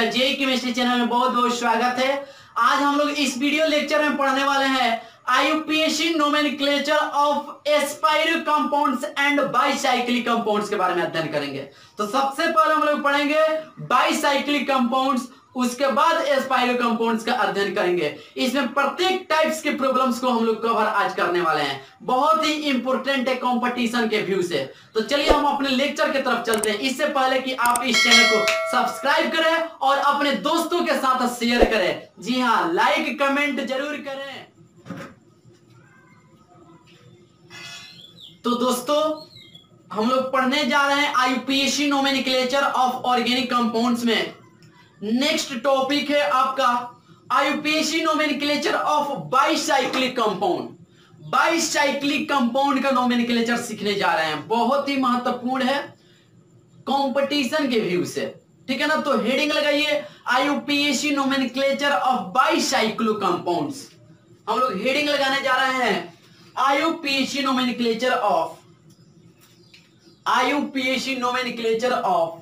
आपका JEE chemistry channel में बहुत बहुत स्वागत है। आज हम लोग इस वीडियो लेक्चर में पढ़ने वाले हैं IUPAC nomenclature of spiro compounds and bicyclic compounds के बारे में अध्ययन करेंगे। तो सबसे पहले हम लोग पढ़ेंगे बाइसाइक्लिक कंपाउंड्स, उसके बाद एस्पायरो कंपाउंड्स का अध्ययन करेंगे। इसमें प्रत्येक टाइप्स के प्रॉब्लम्स को हम लोग कवर आज करने वाले हैं। बहुत ही इंपॉर्टेंट है कंपटीशन के व्यू से। तो चलिए हम अपने लेक्चर की तरफ चलते हैं। इससे पहले कि आप इस चैनल को सब्सक्राइब करें और अपने दोस्तों के साथ शेयर करें। जी हाँ, लाइक कमेंट जरूर करें। तो दोस्तों, हम लोग पढ़ने जा रहे हैं IUPAC nomenclature of organic compounds में। नेक्स्ट टॉपिक है आपका IUPAC nomenclature of bicyclic compound. Bicyclic compound का नोमेनक्लेचर सीखने जा रहे हैं। बहुत ही महत्वपूर्ण है कंपटीशन के व्यू से, ठीक है ना। तो हेडिंग लगाइए IUPAC nomenclature of bicyclic compounds. हम लोग हेडिंग लगाने जा रहे हैं IUPAC nomenclature of IUPAC nomenclature of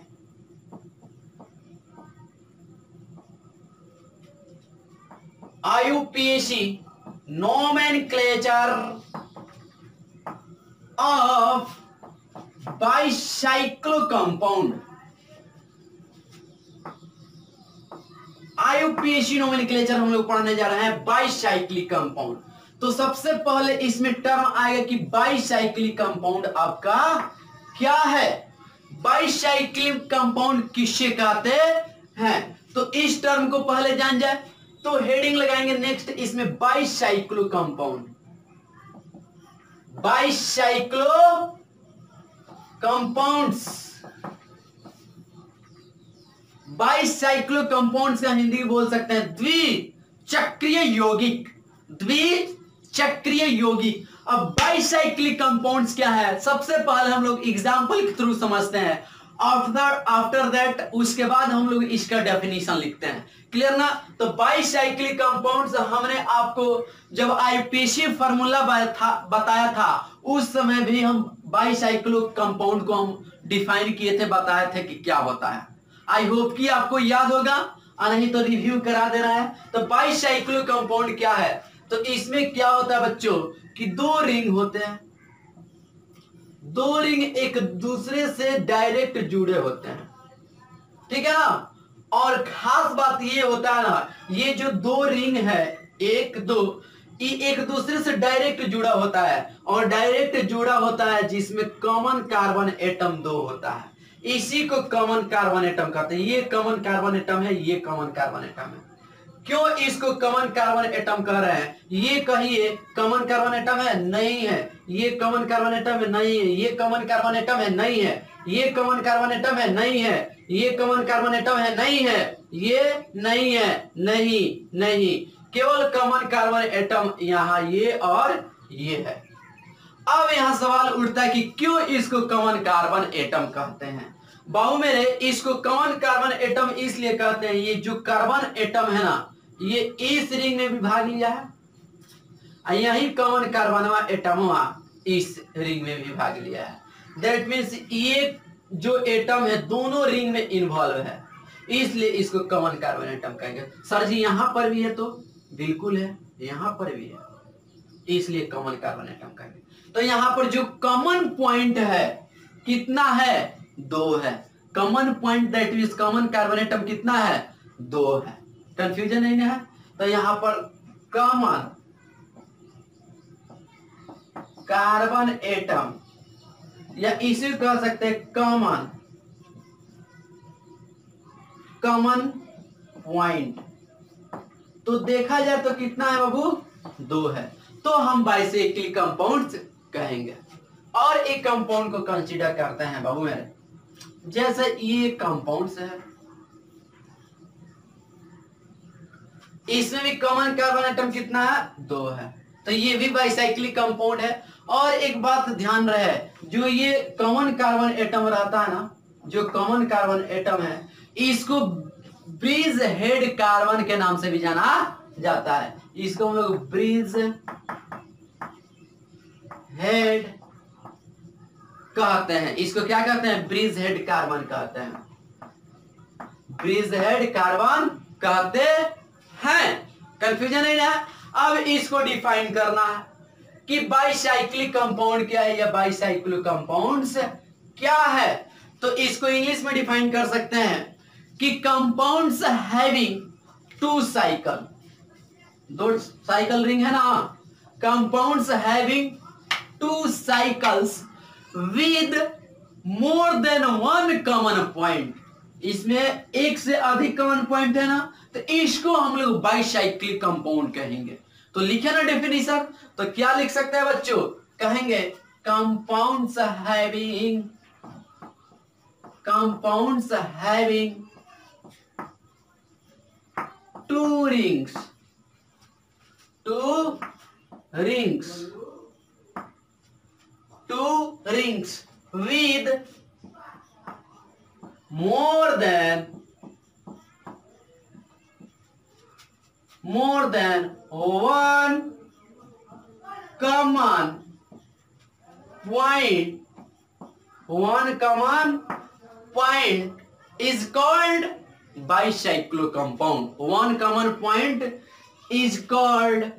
IUPAC nomenclature of bicyclic compound. IUPAC nomenclature हम लोग पढ़ने जा रहे हैं बाइसाइक्लिक कंपाउंड। तो सबसे पहले इसमें टर्म आएगा कि बाइसाइक्लिक कंपाउंड आपका क्या है। बाइसाइक्लिक कंपाउंड किससे कहते हैं, तो इस टर्म को पहले जान जाए। तो हेडिंग लगाएंगे नेक्स्ट इसमें bicyclic compound. Bicyclic compounds, bicyclic compounds का हिंदी बोल सकते हैं द्विचक्रीय यौगिक। द्विचक्रीय यौगिक। अब बाइसाइक्लिक कंपाउंड्स क्या है, सबसे पहले हम लोग एग्जांपल के थ्रू समझते हैं। आफ्टर दैट उसके बाद हम लोग इसका डेफिनेशन लिखते हैं। क्लियर ना। तो बाइसाइक्लिक कंपाउंड्स हमने आपको जब आईयूपीएसी फार्मूला बताया था उस समय भी हम बाइसाइक्लिक कंपाउंड को हम डिफाइन किए थे, बताए थे कि क्या होता है। आई होप कि आपको याद होगा, नहीं तो रिव्यू करा दे रहा है। तो बाइसाइक्लिक कंपाउंड क्या है, तो इसमें क्या होता है बच्चों कि दो रिंग होते हैं। दो रिंग एक दूसरे से डायरेक्ट जुड़े होते हैं, ठीक है ना। और खास बात ये होता है ना, ये जो दो रिंग है एक दूसरे से डायरेक्ट जुड़ा होता है। और डायरेक्ट जुड़ा होता है जिसमें कॉमन कार्बन एटम दो होता है, इसी को कॉमन कार्बन एटम कहते हैं। ये कॉमन कार्बन एटम है, ये कॉमन कार्बन एटम है। क्यों इसको कॉमन कार्बन एटम कह रहे हैं, ये कहिए कॉमन कार्बन एटम है, नहीं है। ये कॉमन कार्बन एटम है, नहीं है। ये कॉमन कार्बन एटम है, नहीं है। ये कॉमन कार्बन एटम है, नहीं है। ये कॉमन कार्बन एटम है, नहीं है। ये नहीं है, नहीं, केवल कॉमन कार्बन एटम यहाँ ये और ये है। अब यहाँ सवाल उठता है कि क्यों इसको कॉमन कार्बन एटम कहते हैं। बाबू मेरे, इसको कॉमन कार्बन एटम इसलिए कहते हैं, ये जो कार्बन एटम है ना, ये इस रिंग में भी भाग लिया है, यही कॉमन कार्बनवा एटमवा इस रिंग में भी भाग लिया है। दैट मीन्स ये जो एटम है दोनों रिंग में इन्वॉल्व है, इसलिए इसको कॉमन कार्बन एटम कहेंगे। सर जी यहाँ पर भी है, तो बिल्कुल है, यहाँ पर भी है, इसलिए कॉमन कार्बन एटम कहेंगे। तो यहाँ पर जो कॉमन पॉइंट है कितना है, दो है। Common point that means common carbon atom कितना है, दो है। कंफ्यूजन नहीं है। तो यहाँ पर कॉमन कार्बन एटम या इसे कह सकते हैं कॉमन पॉइंट। तो देखा जाए तो कितना है बाबू, दो है। तो हम बाइसाइक्लिक कंपाउंड्स कहेंगे। और एक कंपाउंड को कंसीडर करते हैं बाबू मेरे, जैसे ये कंपाउंड्स है, इसमें भी कॉमन कार्बन एटम कितना है, दो है। तो ये भी बाइसाइक्लिक कंपाउंड है। और एक बात ध्यान रहे, जो ये कॉमन कार्बन एटम रहता है ना, जो कॉमन कार्बन एटम है, इसको ब्रिज हेड कार्बन के नाम से भी जाना जाता है। इसको हम लोग ब्रिज हेड कहते हैं। इसको क्या कहते हैं, ब्रिज हेड कार्बन कहते हैं। ब्रिज हेड कार्बन कहते हैं। कंफ्यूजन नहीं है। अब इसको डिफाइन करना है कि बाइसाइक्लिक कंपाउंड क्या है या बाइसाइक्लिक कंपाउंड्स क्या है। तो इसको इंग्लिश में डिफाइन कर सकते हैं कि कंपाउंड्स हैविंग टू साइकिल, दो साइकिल रिंग है ना, compounds having two cycles with more than one common point, इसमें एक से अधिक कॉमन पॉइंट है ना, तो इसको हम लोग बाइसाइक्लिक कंपाउंड कहेंगे। तो लिखे ना डेफिनेशन, तो क्या लिख सकते हैं बच्चों, कहेंगे compounds having two rings with more than one common point is called bicyclic compound. One common point is called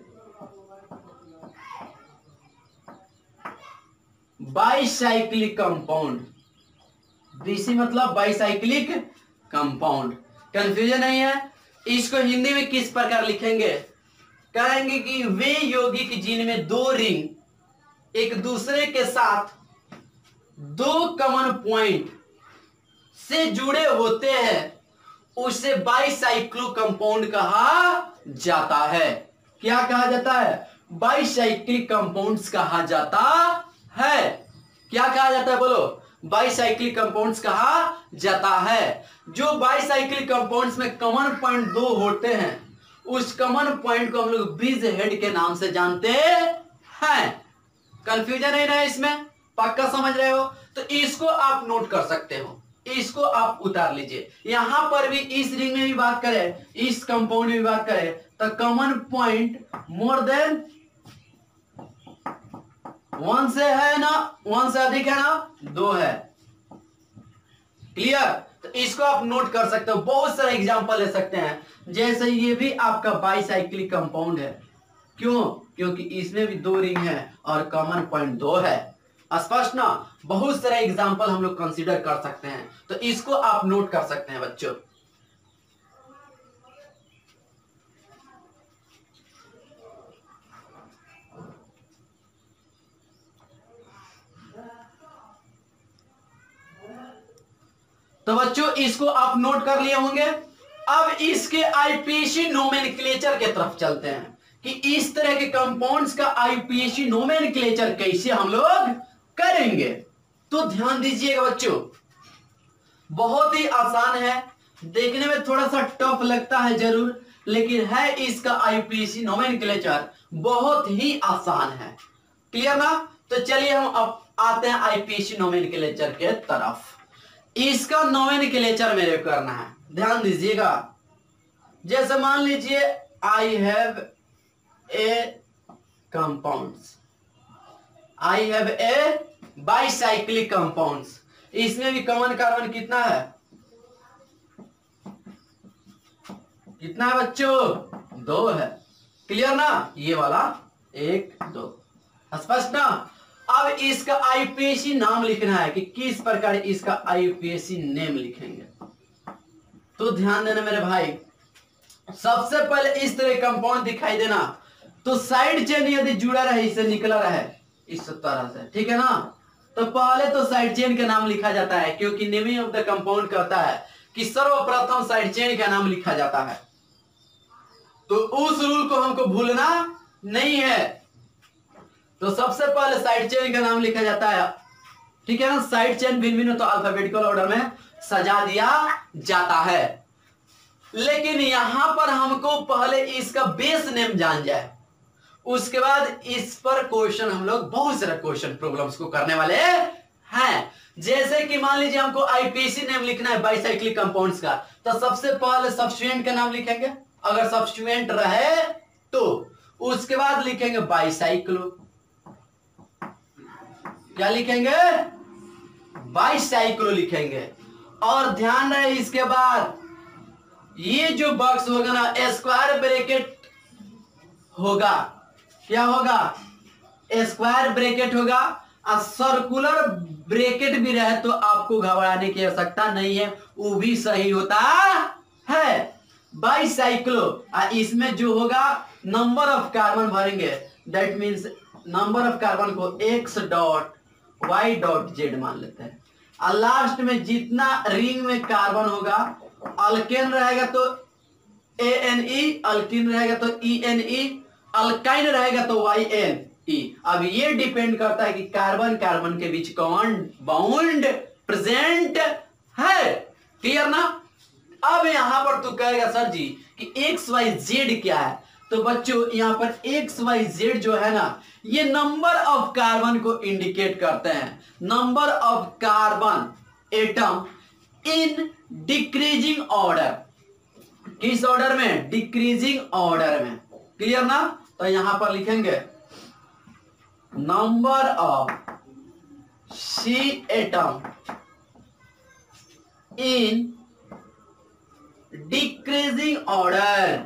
bicyclic compound. BC मतलब बाइसाइक्लिक कंपाउंड। कंफ्यूजन नहीं है। इसको हिंदी में किस प्रकार लिखेंगे, कहेंगे कि वे यौगिक जिनमें दो रिंग एक दूसरे के साथ दो कॉमन पॉइंट से जुड़े होते हैं उसे बाइसाइक्लिक कंपाउंड कहा जाता है। क्या कहा जाता है, बाइसाइक्लिक कंपाउंड्स कहा जाता है। क्या कहा जाता है बोलो, बाइसाइक्लिक कंपाउंड्स कहा जाता है। जो बाइसाइक्लिक कंपाउंड्स में कॉमन पॉइंट दो होते हैं उस कॉमन पॉइंट को हम लोग ब्रिज हेड के नाम से जानते हैं। कंफ्यूजन है ना इसमें, पक्का समझ रहे हो। तो इसको आप नोट कर सकते हो, इसको आप उतार लीजिए। यहां पर भी इस रिंग में भी बात करें, इस कंपाउंड में भी बात करें तो common point more than one से है ना, वन से अधिक है ना, दो है। क्लियर। तो इसको आप नोट कर सकते हो। बहुत सारे एग्जांपल ले सकते हैं। जैसे ये भी आपका बाइसाइक्लिक कंपाउंड है। क्यों, क्योंकि इसमें भी दो रिंग है और कॉमन पॉइंट दो है। स्पष्ट ना। बहुत सारे एग्जांपल हम लोग कंसीडर कर सकते हैं। तो इसको आप नोट कर सकते हैं बच्चों। तो बच्चों इसको आप नोट कर लिए होंगे। अब इसके आईपीएसी नोमेनक्लेचर के तरफ चलते हैं कि इस तरह के कंपाउंड्स का आईपीएसी नोमेनक्लेचर कैसे हम लोग करेंगे। तो ध्यान दीजिएगा बच्चों, बहुत ही आसान है। देखने में थोड़ा सा टफ लगता है जरूर, लेकिन है इसका आईपीएसी नोमेनक्लेचर बहुत ही आसान है। क्लियर ना। तो चलिए हम अब आते हैं आईपीएसी नोमेनक्लेचर के तरफ। इसका नोमेनक्लेचर मेरे को करना है, ध्यान दीजिएगा। जैसे मान लीजिए I have a compounds, I have a bicyclic compounds. इसमें भी कॉमन कार्बन कितना है, कितना है बच्चों, दो है। क्लियर ना। ये वाला एक दो, स्पष्ट ना। अब इसका आईपीएसी नाम लिखना है कि किस प्रकार इसका आईपीएसी नेम लिखेंगे। तो ध्यान देना मेरे भाई, सबसे पहले इस तरह कंपाउंड दिखाई देना तो साइड चेन यदि जुड़ा रहे, इससे निकला रहे इस तरह से, ठीक है ना, तो पहले तो साइड चेन का नाम लिखा जाता है, क्योंकि नेमिंग ऑफ द कंपाउंड कहता है कि सर्वप्रथम साइड चेन का नाम लिखा जाता है। तो उस रूल को हमको भूलना नहीं है। तो सबसे पहले साइड चेन का नाम लिखा जाता है, ठीक है ना। साइड चेन भिन्न भिन्न तो अल्फाबेटिकल ऑर्डर में सजा दिया जाता है, लेकिन यहां पर हमको पहले इसका बेस नेम जान जाए, उसके बाद इस पर क्वेश्चन हम लोग बहुत सारे क्वेश्चन प्रॉब्लम्स को करने वाले हैं। जैसे कि मान लीजिए हमको आईपीएसी नेम लिखना है बाइसाइक्लिक कंपाउंड्स का, तो सबसे पहले सब्स्टिट्यूएंट का नाम लिखेंगे, अगर सब्स्टिट्यूएंट रहे तो। उसके बाद लिखेंगे बाइसाइक्लो, क्या लिखेंगे, बाइसाइक्लो लिखेंगे। और ध्यान रहे इसके बाद ये जो बॉक्स होगा ना स्क्वायर ब्रैकेट होगा, क्या होगा? स्क्वायर ब्रैकेट होगा। और सर्कुलर ब्रैकेट भी रहे तो आपको घबराने की आवश्यकता नहीं है, वो भी सही होता है। बाईसाइक्लो, इसमें जो होगा नंबर ऑफ कार्बन भरेंगे, that means number of carbon को x dot y dot z मान लेते हैं। और लास्ट में जितना रिंग में कार्बन होगा, अल्केन रहेगा तो ANE, अल्किन रहेगा तो ENE, अल्काइन रहेगा तो YNE। अब ये डिपेंड करता है कि कार्बन कार्बन के बीच कौन बाउंड प्रेजेंट है। क्लियर ना? अब यहां पर तू कहेगा सर जी कि XYZ क्या है, तो बच्चों यहां पर XYZ जो है ना, ये नंबर ऑफ कार्बन को इंडिकेट करते हैं। Number of carbon atom in decreasing order. किस ऑर्डर में? डिक्रीजिंग ऑर्डर में। क्लियर ना? तो यहां पर लिखेंगे number of C atom in decreasing order,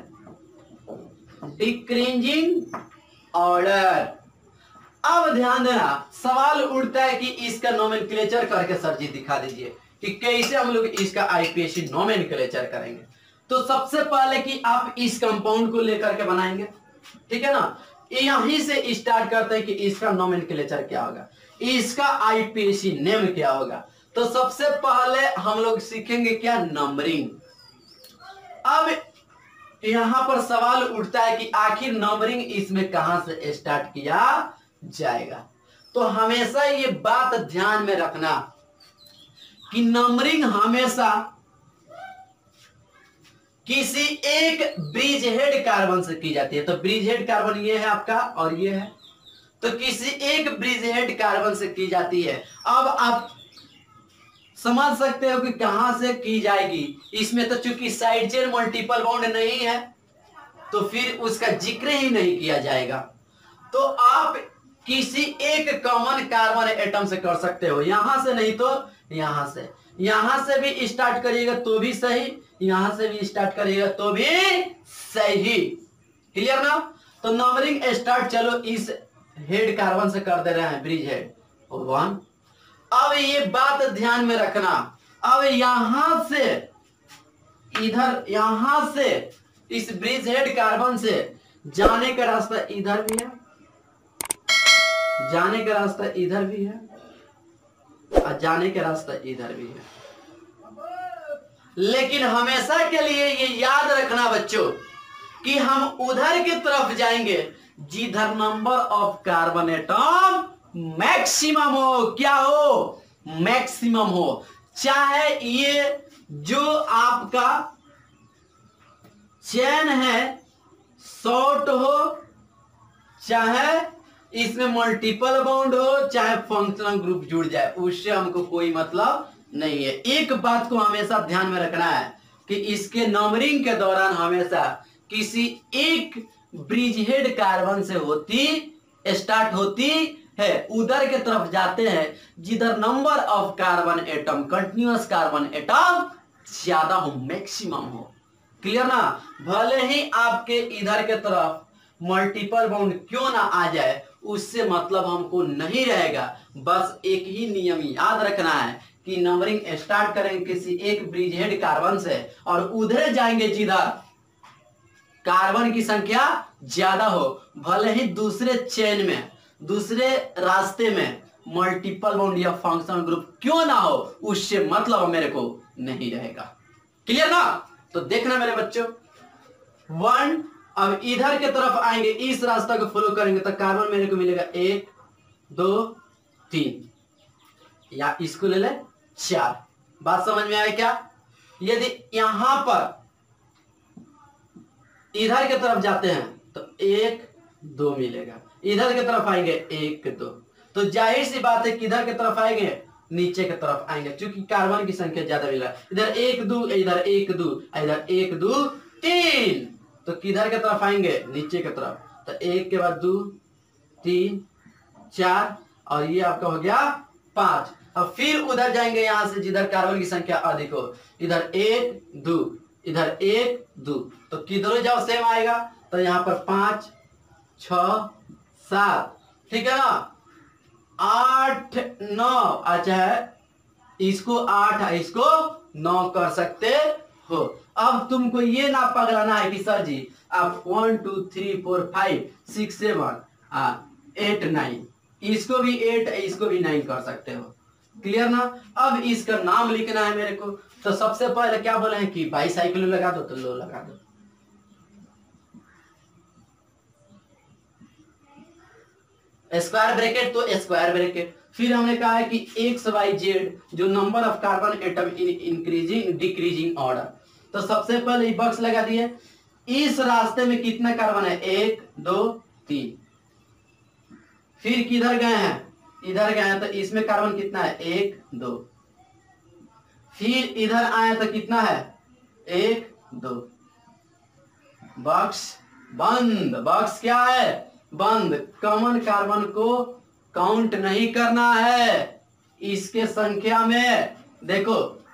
decreasing order. अब ध्यान देना, सवाल उठता है कि इसका नोमेनक्लेचर करके सर जी दिखा दीजिए कि कैसे हम लोग इसका आईपीएसी नोमेनक्लेचर करेंगे। तो सबसे पहले कि आप इस कंपाउंड को लेकर के बनाएंगे, ठीक है ना? यहीं से स्टार्ट करते हैं कि इसका नोमेनक्लेचर क्या होगा, इसका आईपीएसी नेम क्या होगा। तो सबसे पहले हम लोग सीखेंगे क्या? नंबरिंग। अब यहां पर सवाल उठता है कि आखिर नंबरिंग इसमें कहां से स्टार्ट किया जाएगा। तो हमेशा ये बात ध्यान में रखना कि नंबरिंग हमेशा किसी एक ब्रिज हेड कार्बन से की जाती है। तो ब्रिज हेड कार्बन ये है आपका और ये है, तो किसी एक ब्रिज हेड कार्बन से की जाती है। अब आप समझ सकते हो कि कहां से की जाएगी। इसमें तो चूंकि साइड चेन मल्टीपल बॉन्ड नहीं है तो फिर उसका जिक्र ही नहीं किया जाएगा। तो आप किसी एक कॉमन कार्बन एटम से कर सकते हो, यहां से नहीं तो यहां से। यहां से भी स्टार्ट करिएगा तो भी सही, यहां से भी स्टार्ट करिएगा तो भी सही। क्लियर ना? तो नंबरिंग स्टार्ट चलो इस हेड कार्बन से कर दे रहे हैं, ब्रिज हेड 1। अब ये बात ध्यान में रखना, अब यहां से इधर, यहां से इस ब्रिज हेड कार्बन से जाने का रास्ता इधर भी है, जाने का रास्ता इधर भी है और जाने का रास्ता इधर भी है। लेकिन हमेशा के लिए ये याद रखना बच्चों कि हम उधर की तरफ जाएंगे जिधर number of carbon atom maximum हो। क्या हो? मैक्सिमम हो। चाहे ये जो आपका चेन है शॉर्ट हो, चाहे इसमें मल्टीपल बॉन्ड हो, चाहे फंक्शनल ग्रुप जुड़ जाए, उससे हमको कोई मतलब नहीं है। एक बात को हमेशा ध्यान में रखना है कि इसके नंबरिंग के दौरान हमेशा किसी एक ब्रिज हेड कार्बन से स्टार्ट होती है, उधर के तरफ जाते हैं जिधर number of carbon atom, continuous carbon atom ज्यादा हो, मैक्सिमम हो। क्लियर ना? भले ही आपके इधर के तरफ मल्टीपल बाउंड क्यों ना आ जाए, उससे मतलब हमको नहीं रहेगा। बस एक ही नियम याद रखना है कि नंबरिंग स्टार्ट करेंगे किसी एक ब्रिज हेड कार्बन से और उधर जाएंगे जिधर कार्बन की संख्या ज्यादा हो। भले ही दूसरे चेन में, दूसरे रास्ते में मल्टीपल बॉन्ड या फंक्शनल ग्रुप क्यों ना हो, उससे मतलब मेरे को नहीं रहेगा। क्लियर ना? तो देखना मेरे बच्चों, 1। अब इधर के तरफ आएंगे, इस रास्ता को फॉलो करेंगे तो कार्बन मेरे को मिलेगा 1 2 3, या इसको ले ले 4। बात समझ में आए क्या? यदि यहां पर इधर के तरफ जाते हैं तो 1 2 मिलेगा, इधर के तरफ आएंगे 1 2, तो जाहिर सी बात है किधर के तरफ आएंगे? नीचे की तरफ आएंगे, क्योंकि कार्बन की संख्या ज्यादा मिल रहा है। इधर 1 2, इधर 1 2, इधर 1 2 3, तो किधर के तरफ आएंगे? नीचे की तरफ। तो 1 के बाद 2 3 4 और ये आपका हो गया 5। अब फिर उधर जाएंगे यहां से जिधर कार्बन की संख्या अधिक हो, इधर 1 2 इधर 1 2, तो किधर जाओ सेम आएगा, तो यहाँ पर 5 6 7, ठीक है ना, 8 9, अच्छा है, इसको 8 इसको 9 कर सकते हो। अब तुमको ये ना पगलाना है कि सर जी आप 1 2 3 4 5 6 7 8 9, इसको भी 8 इसको भी 9 कर सकते हो, क्लियर ना। अब इसका नाम लिखना है मेरे को, तो सबसे पहले क्या बोले हैं कि बाईसाइकिल लगा दो, तो लो लगा दो, स्क्वायर ब्रैकेट तो स्क्वायर ब्रैकेट। फिर हमने कहा है कि एक्स वाई जेड जो number of carbon atom in increasing decreasing order, तो सबसे पहले बॉक्स लगा दिए, इस रास्ते में कितना कार्बन है, 1 2 3, फिर किधर गए हैं, इधर गए हैं, तो इसमें कार्बन कितना है, 1 2, फिर इधर आए तो कितना है, 1 2, बॉक्स बंद, बॉक्स क्या है, बंद। कॉमन कार्बन को काउंट नहीं करना है, इसके संख्या में देखो,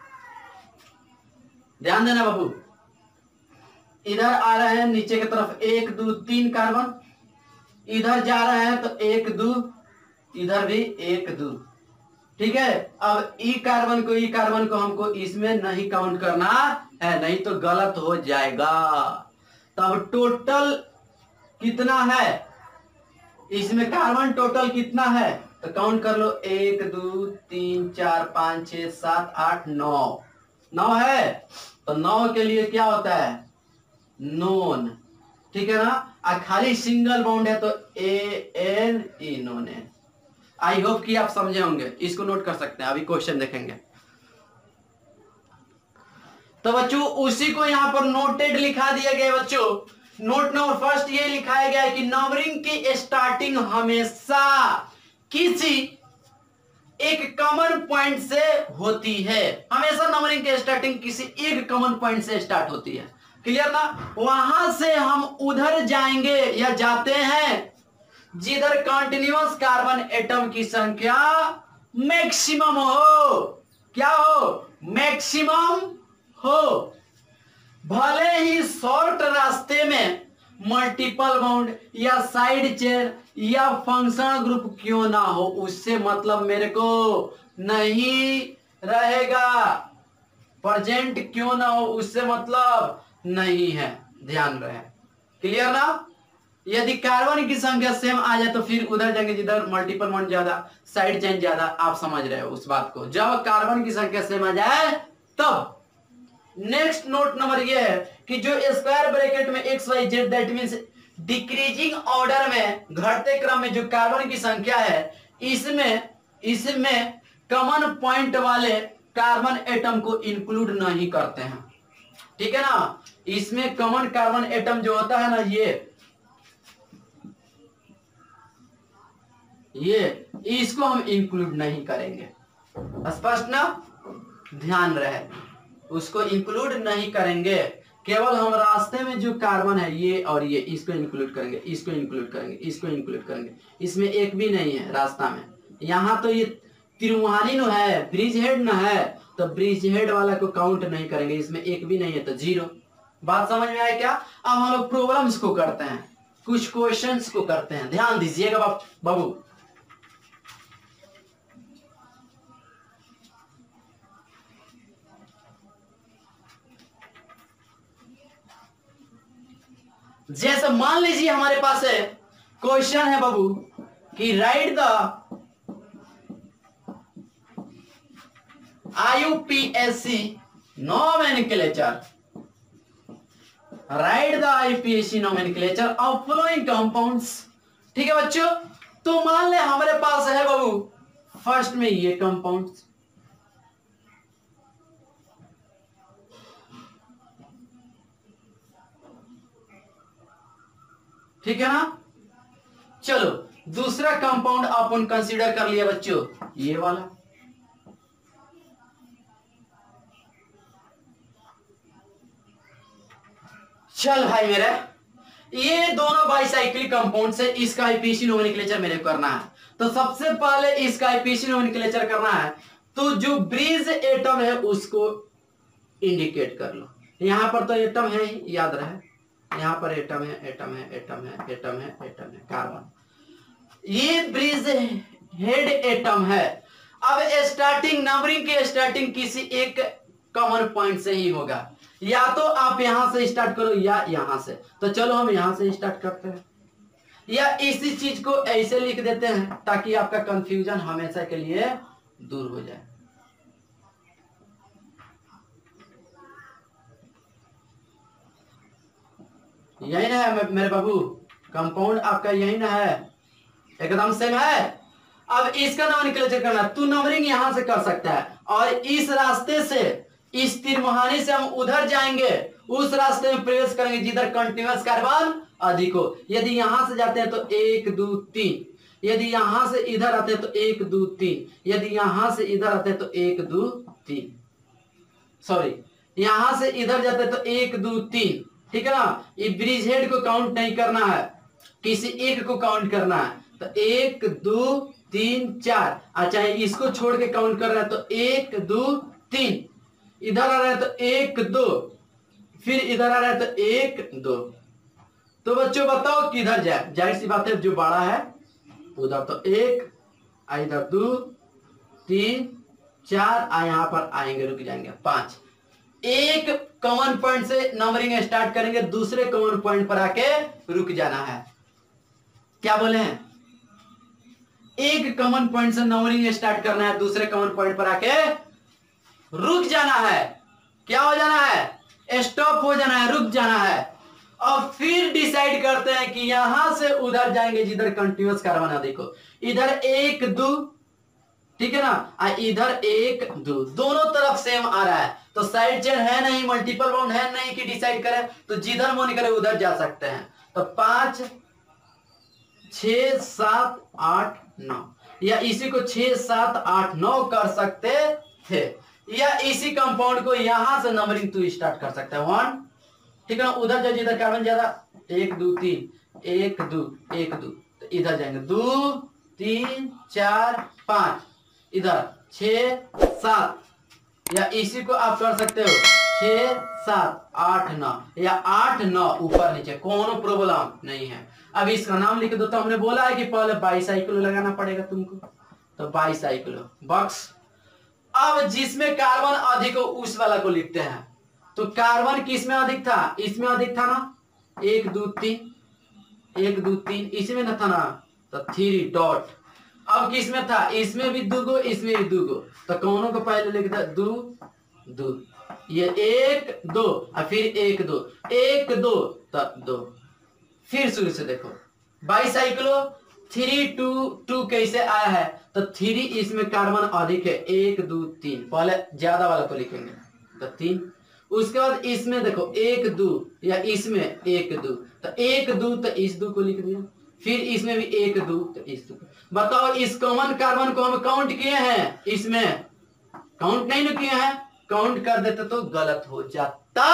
ध्यान देना बाबू, इधर आ रहे हैं नीचे की तरफ 1 2 3 कार्बन, इधर जा रहे हैं तो 1 2, इधर भी 1 2, ठीक है। अब ई कार्बन को हमको इसमें नहीं काउंट करना है, नहीं तो गलत हो जाएगा। तब टोटल कितना है, इसमें कार्बन टोटल कितना है, तो काउंट कर लो, 1 2 3 4 5 6 7 8 9 है, तो 9 के लिए क्या होता है, नोन, ठीक है ना। खाली सिंगल बॉन्ड है तो ANE, नोन है। आई होप कि आप समझे होंगे, इसको नोट कर सकते हैं, अभी क्वेश्चन देखेंगे। तो बच्चों उसी को यहां पर नोटेड लिखा दिया गया बच्चों। नोट नंबर फर्स्ट ये लिखाया गया है कि नंबरिंग की स्टार्टिंग हमेशा किसी एक कॉमन पॉइंट से होती है, हमेशा नंबरिंग की स्टार्टिंग किसी एक कॉमन पॉइंट से स्टार्ट होती है, क्लियर ना। वहां से हम उधर जाएंगे या जाते हैं जिधर कंटिन्यूअस कार्बन एटम की संख्या मैक्सिमम हो, क्या हो, मैक्सिमम हो। भले ही शॉर्ट रास्ते में मल्टीपल बाउंड या साइड चेन या फंक्शन ग्रुप क्यों ना हो, उससे मतलब मेरे को नहीं रहेगा, प्रेजेंट क्यों ना हो उससे मतलब नहीं है, ध्यान रहे, क्लियर ना। यदि कार्बन की संख्या सेम आ जाए तो फिर उधर जाएंगे जिधर मल्टीपल बाउंड ज्यादा, साइड चेन ज्यादा, आप समझ रहे हो उस बात को। जब कार्बन की संख्या सेम आ जाए तब। नेक्स्ट नोट नंबर ये है कि जो स्क्वायर ब्रैकेट में X Y Z, that means decreasing order में, घटते क्रम में जो कार्बन की संख्या है, इसमें कॉमन पॉइंट वाले कार्बन एटम को इंक्लूड नहीं करते हैं, ठीक है ना। इसमें कॉमन कार्बन एटम जो होता है ना, ये इसको हम इंक्लूड नहीं करेंगे, स्पष्ट ना, ध्यान रहे, उसको इंक्लूड नहीं करेंगे। केवल हम रास्ते में जो कार्बन है ये और ये, इसको इंक्लूड करेंगे, इसको इंक्लूड करेंगे, इसको इंक्लूड करेंगे। इसमें एक भी नहीं है रास्ता में, यहाँ तो ये तिरुवानी न है, ब्रिज हेड न है, तो ब्रिज हेड वाला को काउंट नहीं करेंगे, इसमें एक भी नहीं है तो 0। बात समझ में आया क्या। अब हम लोग प्रॉब्लम्स को करते हैं, कुछ क्वेश्चंस को करते हैं, ध्यान दीजिएगा बाबू। जैसे मान लीजिए हमारे पास है क्वेश्चन है बाबू कि write the IUPAC nomenclature, write the IUPAC nomenclature of following compounds, ठीक है बच्चों। तो मान ले हमारे पास है बाबू फर्स्ट में ये कंपाउंड्स, ठीक है ना। चलो दूसरा कंपाउंड अपन कंसीडर कर लिया बच्चों, ये वाला, चल भाई मेरे, ये दोनों बाइसाइक्लिक कंपाउंड से इसका IUPAC नोमेनक्लेचर मेरे को करना है। तो सबसे पहले इसका IUPAC नोमेनक्लेचर करना है, तो जो ब्रिज एटम है उसको इंडिकेट कर लो, यहाँ पर तो एटम है ही, याद रहे, यहाँ पर एटम है, एटम है, एटम है, एटम है, एटम है, कार्बन, ये ब्रिज हेड एटम है। अब स्टार्टिंग नंबरिंग के स्टार्टिंग किसी एक कॉमन पॉइंट से ही होगा, या तो आप यहां से स्टार्ट करो या यहां से। तो चलो हम यहां से स्टार्ट करते हैं, या इसी चीज को ऐसे लिख देते हैं ताकि आपका कंफ्यूजन हमेशा के लिए दूर हो जाए। यही ना है मेरे बाबू, कंपाउंड आपका यही ना है, एकदम सेम है। अब इसका नोमेनक्लेचर करना, तू नंबरिंग यहां से कर सकता है, और इस रास्ते से, इस तिरमुहानी से हम उधर जाएंगे, उस रास्ते में प्रवेश करेंगे जिधर कंटिन्यूअस कार्बन अधिक हो। यदि यहां से जाते हैं तो 1 2 3, यदि यहां से इधर आते हैं तो 1 2 3, यदि यहां से इधर आते हैं तो 1 2 3, सॉरी यहां से इधर जाते हैं तो 1 2 3, ठीक है ना। ये ब्रिज हेड को काउंट नहीं करना है, किसी एक को काउंट करना है। तो 1 2 3 4, अच्छा इसको छोड़ के काउंट कर रहा है तो 1 2 3, इधर आ रहा है तो 1 2, फिर इधर आ रहा है तो 1 2। तो बच्चों बताओ किधर जाए, जाहिर सी बात है जो बड़ा है उधर तो 1, इधर 2 3 4, यहां पर आएंगे, रुक जाएंगे 5। एक कॉमन पॉइंट से नंबरिंग स्टार्ट करेंगे, दूसरे कॉमन पॉइंट पर आके रुक जाना है। क्या बोले हैं, एक कॉमन पॉइंट से नंबरिंग स्टार्ट करना है, दूसरे कॉमन पॉइंट पर आके रुक जाना है। क्या हो जाना है, स्टॉप हो जाना है, रुक जाना है। और फिर डिसाइड करते हैं कि यहां से उधर जाएंगे जिधर कंटिन्यूअस कार्बन अधिक हो। इधर 1 2, ठीक है ना, इधर 1 2, दोनों तरफ सेम आ रहा है, तो साइड चेन है नहीं, मल्टीपल बाउंड है नहीं कि डिसाइड करें, तो जिधर मन करे उधर जा सकते हैं। तो 5 6 7 8 9, या इसी को 6 7 8 9 कर सकते थे, या इसी कंपाउंड को यहां से नंबरिंग तू स्टार्ट कर सकता है 1, ठीक है ना। उधर जाए जिधर कार्बन ज्यादा, 1 2 3, 1 2 1 2, तो इधर जाएंगे 2 3 4 5, इधर 6 7, या इसी को आप कर सकते हो 6 7 8 9, या 8 9 ऊपर नीचे, कोनो प्रॉब्लम नहीं है। अब इसका नाम लिख दो। तो हमने बोला है कि पहले बाईसाइक्लो लगाना पड़ेगा तुमको, तो बाईसाइक्लो बॉक्स। अब जिसमें कार्बन अधिक हो उस वाला को लिखते हैं। तो कार्बन किसमें अधिक था, इसमें अधिक था ना, 1 2 3, 1 2 3, इसमें ना था ना, तो 3 डॉट। अब किसमें था, इसमें भी 2 गो, इसमें भी 2 गो, तो कौनों को पहले लिख दे 2 2, ये 1 2, और फिर 1 2 1 2, तब 2। फिर शुरू से देखो, बाईसाइक्लो 3 2 2 कैसे आया है, तो 3 इसमें कार्बन अधिक है, 1 2 3, पहले ज्यादा वाला को लिखेंगे तो 3। उसके बाद इसमें देखो 1 2, या इसमें 1 2, तो 1 2, तो इस 2 को लिख दिया, फिर इसमें भी 1 2, तो इस 2 को। बताओ इस कॉमन कार्बन को हम काउंट किए हैं, इसमें काउंट नहीं ना किए हैं, काउंट कर देते तो गलत हो जाता।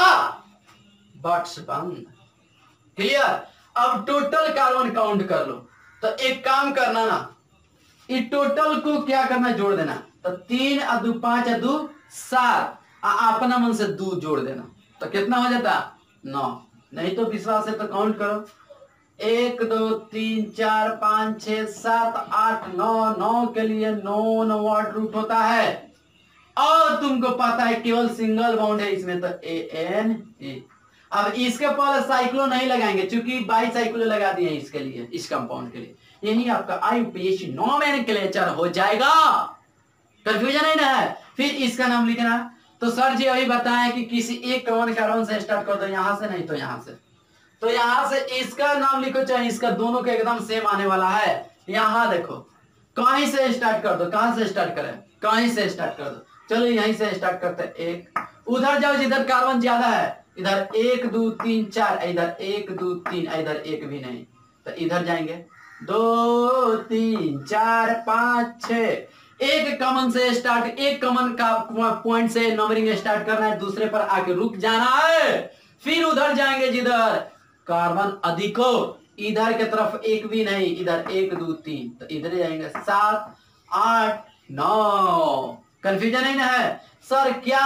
बॉक्स बंद, क्लियर। अब टोटल कार्बन काउंट कर लो। तो एक काम करना ना, इस टोटल को क्या करना, जोड़ देना। तो 3 और 2 5 और 2 7, अपना मन से 2 जोड़ देना, तो कितना हो जाता, 9। नहीं तो विश्वास है तो काउंट करो, 1 2 3 4 5 6 7 8 9, 9 के लिए नॉन वर्ड रूट होता है, और तुमको पता है केवल सिंगल बाउंड है इसमें, तो ANA। अब इसके पहले साइक्लो नहीं लगाएंगे, क्योंकि बाईसाइक्लो लगा दिए इसके लिए, इस कंपाउंड के लिए। यही आपका IUPAC नोमेनक्लेचर हो जाएगा, कंफ्यूजन नहीं ना है। फिर इसका नाम लिखना। तो सर जी अभी बताएं कि किसी एक कॉमन कार्बन से स्टार्ट कर दो, यहां से नहीं तो यहां से। तो यहां से इसका नाम लिखो, चाहे इसका, दोनों के एकदम सेम आने वाला है। यहां देखो, कहीं से स्टार्ट कर दो, कहां से स्टार्ट करें, कहीं से स्टार्ट कर दो। चलो यहीं से स्टार्ट करते हैं, 1। उधर जाओ जिधर कार्बन ज्यादा है, इधर 1 2 3 4, इधर 1 2 3, इधर 1 भी नहीं, तो इधर जाएंगे 2 3 4 5 6। एक कॉमन से स्टार्ट, एक कॉमन का पॉइंट से नंबरिंग स्टार्ट करना है, दूसरे पर आके रुक जाना है। फिर उधर जाएंगे जिधर कार्बन अधिक हो, इधर के तरफ 1 भी नहीं, इधर 1 2 3, तो इधर जाएंगे 7 8 9। कंफ्यूजन नहीं ना है सर, क्या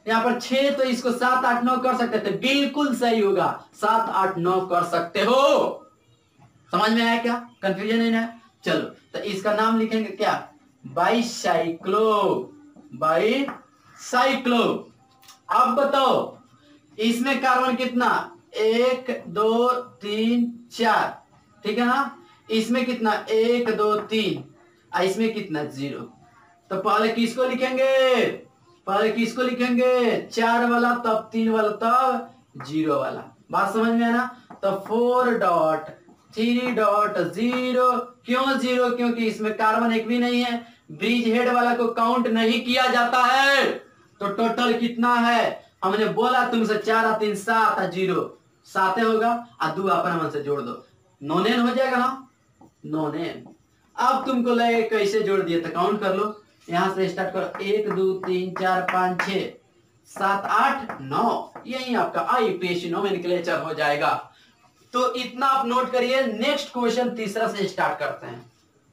यहाँ पर 6 तो इसको 7 8 9 कर सकते थे, बिल्कुल सही होगा, 7 8 9 कर सकते हो। समझ में आया क्या? कंफ्यूजन है ना? चलो तो इसका नाम लिखेंगे क्या? Bicyclo, bicyclo. अब बताओ इसमें कार्बन कितना? 1 2 3 4, ठीक है ना? इसमें कितना? 1 2 3, इसमें कितना? 0। तो पहले किसको लिखेंगे? पहले किसको लिखेंगे? 4 वाला, तब 3 वाला, तब 0 वाला। बात समझ में है ना? तो 4.3.0। क्यों 0? क्योंकि इसमें कार्बन एक भी नहीं है, ब्रिज हेड वाला को काउंट नहीं किया जाता है। तो टोटल कितना है? हमने बोला तुमसे 4 और 3 7 और 0, 7 होगा और 2 अपना मन से जोड़ दो, नोनेन हो जाएगा ना, नोनेन। अब तुमको लगे कैसे जोड़ दिए, तो काउंट कर लो, यहां से स्टार्ट करो। 1 2 3 4 5 6 7 8 9, यही आपका आईपीएसी नोमेनक्लेचर हो जाएगा। तो इतना आप नोट करिए। नेक्स्ट क्वेश्चन तीसरा से स्टार्ट करते हैं।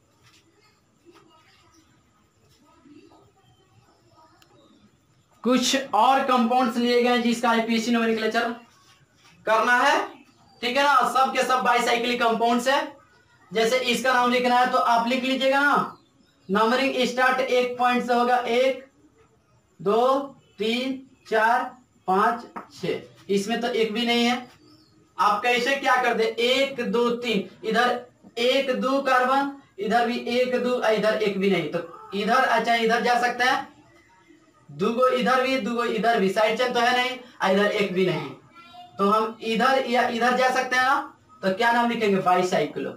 कुछ और कंपाउंड्स लिए गए जिसका आईपीएसी नोमेनक्लेचर करना है, ठीक है ना? सब के सब बाईसाइक्लिक कंपाउंड्स है। जैसे इसका नाम लिखना है तो आप लिख लीजिएगा ना, नंबरिंग स्टार्ट 1 पॉइंट से होगा, 1 2 3 4 5 6। इसमें तो एक भी नहीं है। आप कैसे क्या कर दे? 1 2 3, इधर 1 2 कार्बन, इधर भी 1 2, इधर एक भी नहीं, तो इधर अच्छा इधर जा सकता है, 2 गो इधर भी, 2 गो इधर भी, साइड चेन तो है नहीं, इधर एक भी नहीं, तो हम इधर या इधर जा सकते हैं ना। तो क्या नाम लिखेंगे? बाईसाइक्लो।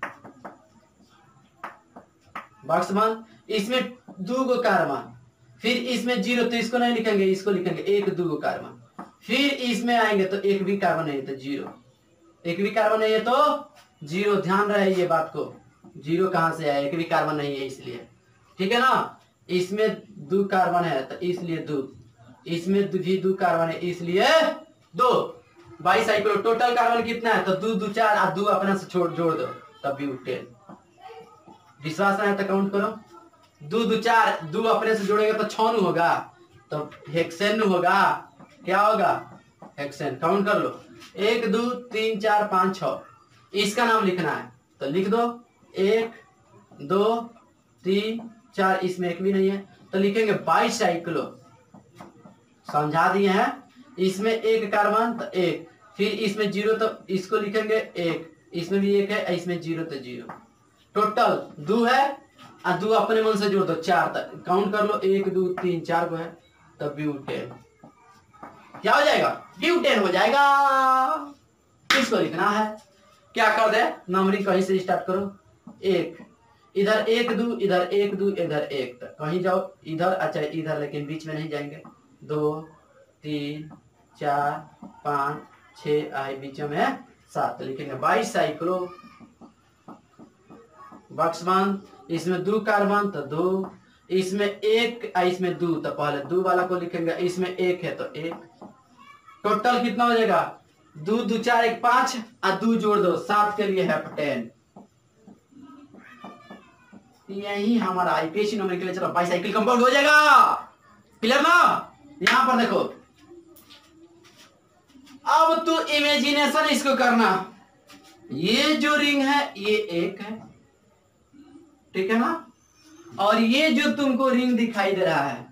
बॉक्समैन, इसमें 2 गो कार्बन, फिर इसमें 0, तो इसको नहीं लिखेंगे, इसको लिखेंगे 1 2 गो कार्बन। फिर इसमें आएंगे तो एक भी कार्बन नहीं है तो 0, एक भी कार्बन नहीं है तो 0। ध्यान रहे ये बात को, 0 कहां से आया? एक भी कार्बन नहीं है इसलिए, ठीक है ना? इसमें 2 कार्बन है तो इसलिए 2, इसमें भी 2 कार्बन है इसलिए 2। बाईसाइक्लो टोटल कार्बन कितना है? तो 2 2 4 और 2 अपना से जोड़ दो, तब ब्यूटेन। विश्वास नहीं है तो काउंट करो, 2 2 4, 2 अपने से जोड़ेगा तो 6 होगा, तो हेक्सेन होगा। क्या होगा? हेक्सेन। काउंट कर लो, 1 2 3 4 5 6। इसका नाम लिखना है तो लिख दो, 1 2 3 4, इसमें एक भी नहीं है तो लिखेंगे बाईसाइक्लो। समझा दिए हैं। इसमें 1 कार्बन तो 1, फिर इसमें 0 तो इसको लिखेंगे 1, इसमें भी 1 है, इसमें 0 तो 0। टोटल 2 है और 2 अपने मन से जोड़ दो, 4 तक काउंट कर लो, 1 2 3 4 को है तो ब्यूटेन। क्या हो जाएगा? ब्यूटेन हो जाएगा। इसको लिखना है, क्या कर दे? नंबरिंग कहीं से स्टार्ट करो, 1 इधर 1 2, इधर 1 2, इधर 1 तक कहीं जाओ, इधर अच्छा इधर, लेकिन बीच में नहीं जाएंगे, 2 3 4 5 6 आई बीच में 7, लिखेंगे बाईसाइक्लो। बॉक्समैन, इसमें 2 कार्बन तो 2, इसमें 1 इसमें 2, तो पहले 2 वाला को लिखेंगे, इसमें 1 है तो 1। टोटल कितना हो जाएगा? 2 2 4 1 5 और 2 जोड़ दो, 7 के लिए हेप्टेन। यही हमारा IUPAC nomenclature of bicyclic compound हो जाएगा। क्लियर ना? यहां पर देखो, अब तू इमेजिनेशन इसको करना। ये जो रिंग है ये एक है, ठीक है ना? और ये जो तुमको रिंग दिखाई दे रहा है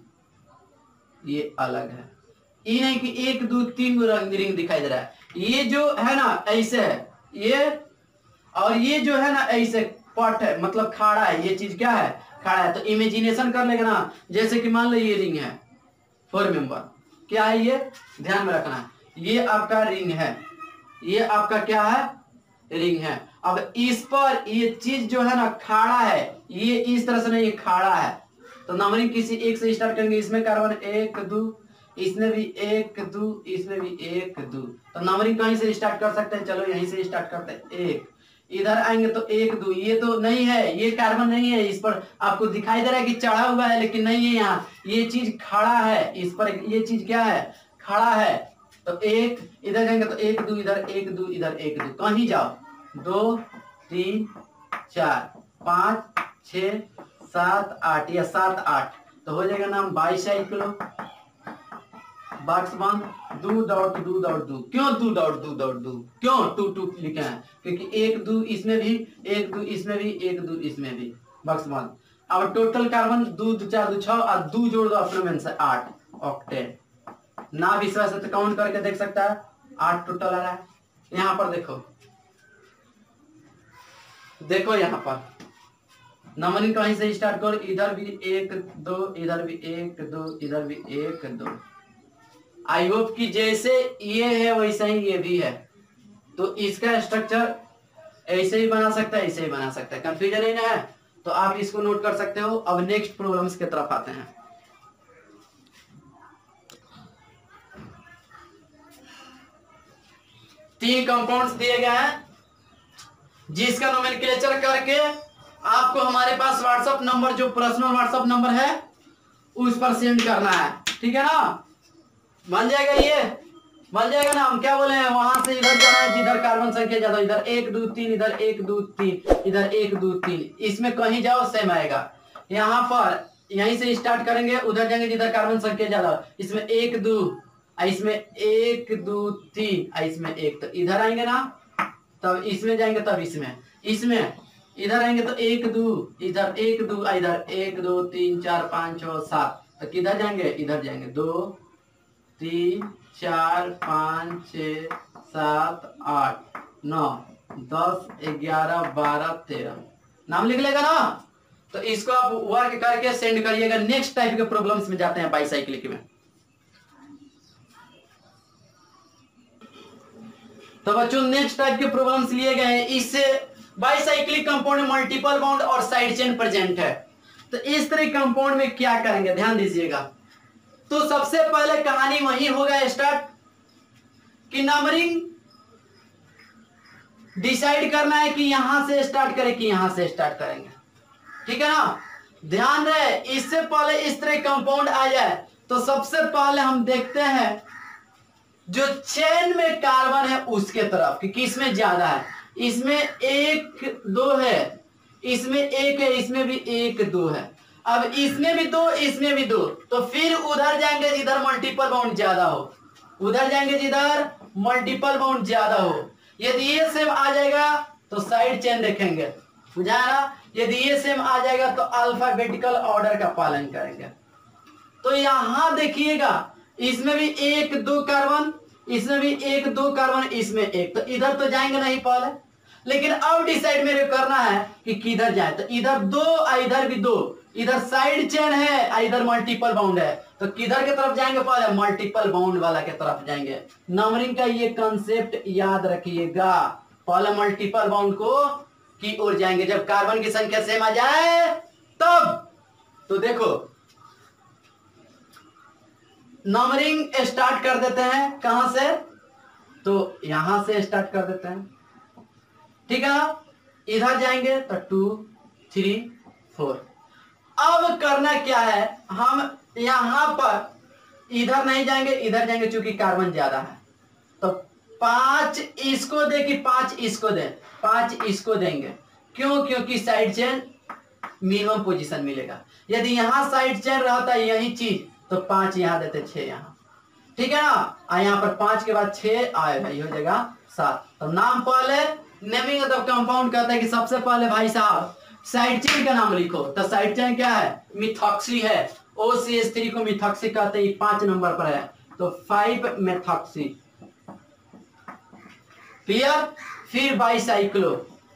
ये अलग है। ये नहीं कि 1 2 3 रिंग दिखाई दे रहा है। ये जो है ना ऐसे है ये, और ये जो है ना ऐसे पट है, मतलब खाड़ा है। ये चीज क्या है? खाड़ा है। तो इमेजिनेशन कर लेगा ना, जैसे कि मान लो ये रिंग है 4 मेंबर, क्या है ये? ध्यान में रखना है, ये आपका रिंग है, ये आपका क्या है? रिंग है। अब इस पर ये चीज जो है ना खाड़ा है, ये इस तरह से नहीं खाड़ा है। तो नंबरिंग किसी एक से स्टार्ट करेंगे। इसमें कार्बन 1 2, इसमें भी 1 2, इसमें भी 1 2। तो नंबरिंग कहीं से स्टार्ट कर सकते हैं, चलो यहीं से स्टार्ट करते हैं। 1 इधर आएंगे तो 1 2, ये तो नहीं है, ये कार्बन नहीं है। इस पर आपको दिखाई दे रहा है कि चढ़ा हुआ है, लेकिन नहीं है। यहाँ ये चीज खड़ा है, इस पर ये चीज क्या है? खड़ा है। तो 1 इधर जाएंगे तो 1 2, इधर 1 2, इधर 1 2, कहीं जाओ, 2 3 4 5 6 7 8, या 7 8, तो हो जाएगा नाम बाईसाइक्लो। बॉक्स बंद, दो डॉट दो डॉट दो, क्यों दो डॉट दो डॉट दो, क्यों टू टू लिखे हैं, क्योंकि एक दो इसमें भी, एक दो इसमें भी, एक दो इसमें भी, बॉक्स बंद। अब टोटल कार्बन दो दो चार दो 6 और दो जोड़ दो अपने में से 8 ऑक्टेट। ना विश्वास है तो काउंट करके देख सकता है, 8 टोटल आ रहा है। यहाँ पर देखो, देखो यहाँ पर नंबरिंग कहीं से स्टार्ट करो, इधर भी 1 2, इधर भी 1 2, इधर भी 1 2। आई होप कि जैसे ये है वैसा ही ये भी है, तो इसका स्ट्रक्चर ऐसे ही बना सकता है, ऐसे ही बना सकता है। कंफ्यूजन नहीं है तो आप इसको नोट कर सकते हो। अब नेक्स्ट प्रॉब्लम्स की तरफ आते हैं। तीन कंपाउंड्स दिए गए हैं जिसका नोमेनक्लेचर करके आपको हमारे पास व्हाट्सएप नंबर, जो पर्सनल व्हाट्सएप नंबर है उस पर सेंड करना है, ठीक है ना। बन जाएगा, ये बन जाएगा ना। हम क्या बोले हैं, वहां से इधर जाना है जिधर कार्बन संख्या ज्यादा, इधर 1 2 3, इधर 1 2 3, इधर 1 2 3, इसमें कहीं जाओ सेम आएगा। यहाँ पर यहीं से स्टार्ट करेंगे, उधर जाएंगे जिधर कार्बन संख्या ज्यादा, इसमें 1 2, इसमें 1 2 3, इसमें 1, तो इधर आएंगे ना, तब इसमें जाएंगे, तब इसमें इधर आएंगे तो 1 2, इधर 1 2, इधर 1 2 3 4 5 6 7, तो किधर जाएंगे, इधर जाएंगे 2 3 4 5 6 7 8 9 10 11 12 13, नाम लिख लेगा ना। तो इसको आप वर्क करके सेंड करिएगा। नेक्स्ट टाइप के प्रॉब्लम्स में जाते हैं बाईसाइक्लिक में। तो बच्चों नेक्स्ट टाइप के प्रॉब्लम्स लिए गए हैं। इससे बाईसाइक्लिक कंपाउंड में मल्टीपल बॉन्ड और साइड चेन प्रेजेंट है। तो इस तरह कंपाउंड में क्या करेंगे, ध्यान दीजिएगा। तो सबसे पहले कहानी वही होगा स्टार्ट कि नंबरिंग डिसाइड करना है कि यहां से स्टार्ट करें कि यहां से स्टार्ट करेंगे, ठीक है ना। ध्यान रहे, इससे पहले इस तरह कंपाउंड आ जाए तो सबसे पहले हम देखते हैं जो चेन में कार्बन है उसके तरफ कि किसमें ज्यादा है। इसमें 1 2 है, इसमें 1 है, इसमें भी 1 2 है। अब इसमें भी 2, इसमें भी 2, तो फिर उधर जाएंगे जिधर मल्टीपल बाउंड ज्यादा हो, उधर जाएंगे जिधर मल्टीपल बाउंड ज्यादा हो। यदि ये सेम आ जाएगा तो साइड चेन देखेंगे, बुझा ना। यदि ये सेम आ जाएगा तो अल्फाबेटिकल ऑर्डर का पालन करेंगे। तो यहां देखिएगा, इसमें भी 1 2 कार्बन, इसमें भी 1 2 कार्बन, इसमें 1, तो इधर तो जाएंगे नहीं पहले। लेकिन अब डिसाइड मेरे करना है कि किधर जाए। तो इधर 2, इधर भी 2, इधर साइड चेन है, इधर मल्टीपल बाउंड है, तो किधर के तरफ जाएंगे पहले, मल्टीपल बाउंड वाला के तरफ जाएंगे। नंबरिंग का ये कंसेप्ट याद रखिएगा, पहले मल्टीपल बाउंड को की ओर जाएंगे। जब कार्बन की संख्या सेम आ जाए तब, तो देखो नंबरिंग स्टार्ट कर देते हैं कहां से, तो यहां से स्टार्ट कर देते हैं, ठीक है ना। इधर जाएंगे तो 2 3 4। अब करना क्या है, हम यहां पर इधर नहीं जाएंगे, इधर जाएंगे चूंकि कार्बन ज्यादा है। तो 5 इसको दे कि 5 इसको दे, 5 इसको देंगे। क्यों, क्योंकि साइड चेन मिनिमम पोजीशन मिलेगा। यदि यहां साइड चेन रहता है यही चीज तो 5 यहां देते, 6 यहां, ठीक है ना। यहाँ पर 5 के बाद 6 आएगा, ये हो जाएगा 7। तो नाम पहले नेमिंग ऑफ कंपाउंड कहता है कि सबसे पहले भाई साहब साइड चेन का नाम लिखो। तो साइड चेन क्या है, मिथॉक्सी है। OCH3 को मिथॉक्सी कहते हैं, 5 नंबर पर है, तो 5 मेथॉक्सी, क्लियर। फिर bicyclo,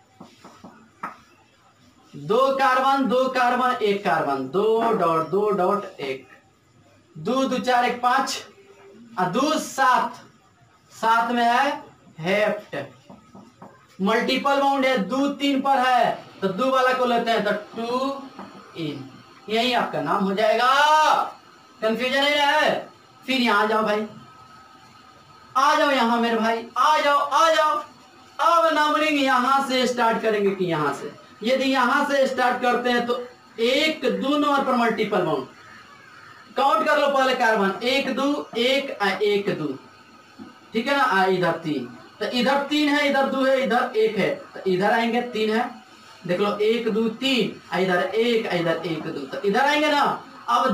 2 carbon 2 carbon 1 carbon, 2 dot 2 dot 1, 2 2 4 1 5, 2 7, 7 में है हेप्ट। मल्टीपल बाउंड है, 2 3 पर है, तो 2 वाला को लेते हैं, तो 2 इन, यही आपका नाम हो जाएगा। कंफ्यूजन नहीं है। फिर यहां जाओ भाई, आ जाओ यहां मेरे भाई, आ जाओ आ जाओ। अब नंबरिंग यहां से स्टार्ट करेंगे कि यहां से। यदि यहां से स्टार्ट करते हैं तो 1 2 नंबर पर मल्टीपल बाउंड काउंट कर लो पहले कार्बन, 1 2 1 1 2, ठीक है ना। इधर 3, तो इधर 3 है, इधर 2 है, इधर 1 है, तो इधर आएंगे 3 है, देख लो 1 2 3, इधर 1 इधर 1 2, तो इधर आएंगे ना। अब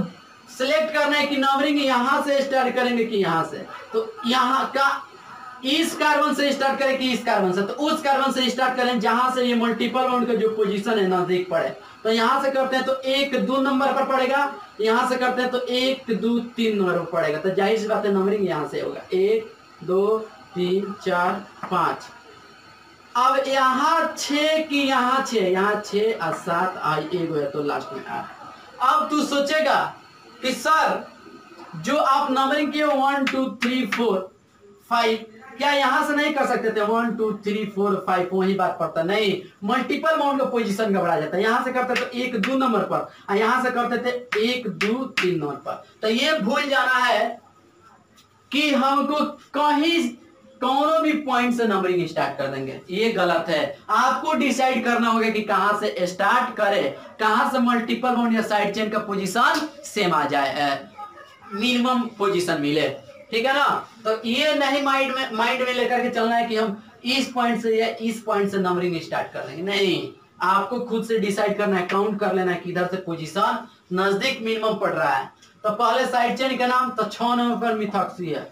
सिलेक्ट करना है कि नंबरिंग यहां से स्टार्ट करेंगे कि यहां से, तो यहां का इस कार्बन से स्टार्ट करें कि इस कार्बन से, तो उस कार्बन से स्टार्ट करें जहां से ये मल्टीपल बॉन्ड का जो पोजीशन है नजदीक पड़े। तो यहां से करते हैं तो 1 2 नंबर पर पड़ेगा, यहां से करते हैं तो 1 2 3 नंबर पर पड़ेगा, तो जाहिर सी बात है नंबरिंग यहां से होगा 1 2 3 4 5। अब यहाँ 6 की यहाँ 6, यहाँ 6 और 7 और 1 है तो लास्ट में 8। अब तू सोचेगा कि सर जो आप नंबरिंग किए 1 2 3 4 5 क्या यहां से नहीं कर सकते थे 1 2 3 4 5 वही बात पड़ता नहीं, मल्टीपल बाउंड का पोजीशन घबरा जाता है। यहां से करते तो 1 2 नंबर पर और यहां से करते थे 1 2 3 नंबर पर। तो ये भूल जाना है कि हमको कहीं कौनों भी पॉइंट से नंबरिंग स्टार्ट कर देंगे, ये गलत है। आपको डिसाइड करना होगा कि कहां से स्टार्ट करें, कहां से मल्टीपल बाउंड या साइड चेन का पोजीशन सेम आ जाए, मिनिमम पोजीशन मिले, ठीक है ना। तो ये नहीं माइंड में लेकर के चलना है कि हम इस पॉइंट से या इस पॉइंट से नंबरिंग स्टार्ट कर लेंगे, नहीं, आपको खुद से डिसाइड करना है, काउंट कर लेना है कि इधर से पोजीशन नजदीक मिनिमम पड़ रहा है। तो पहले साइड चेन का नाम तो 6 नंबर पर मिथॉक्सी है,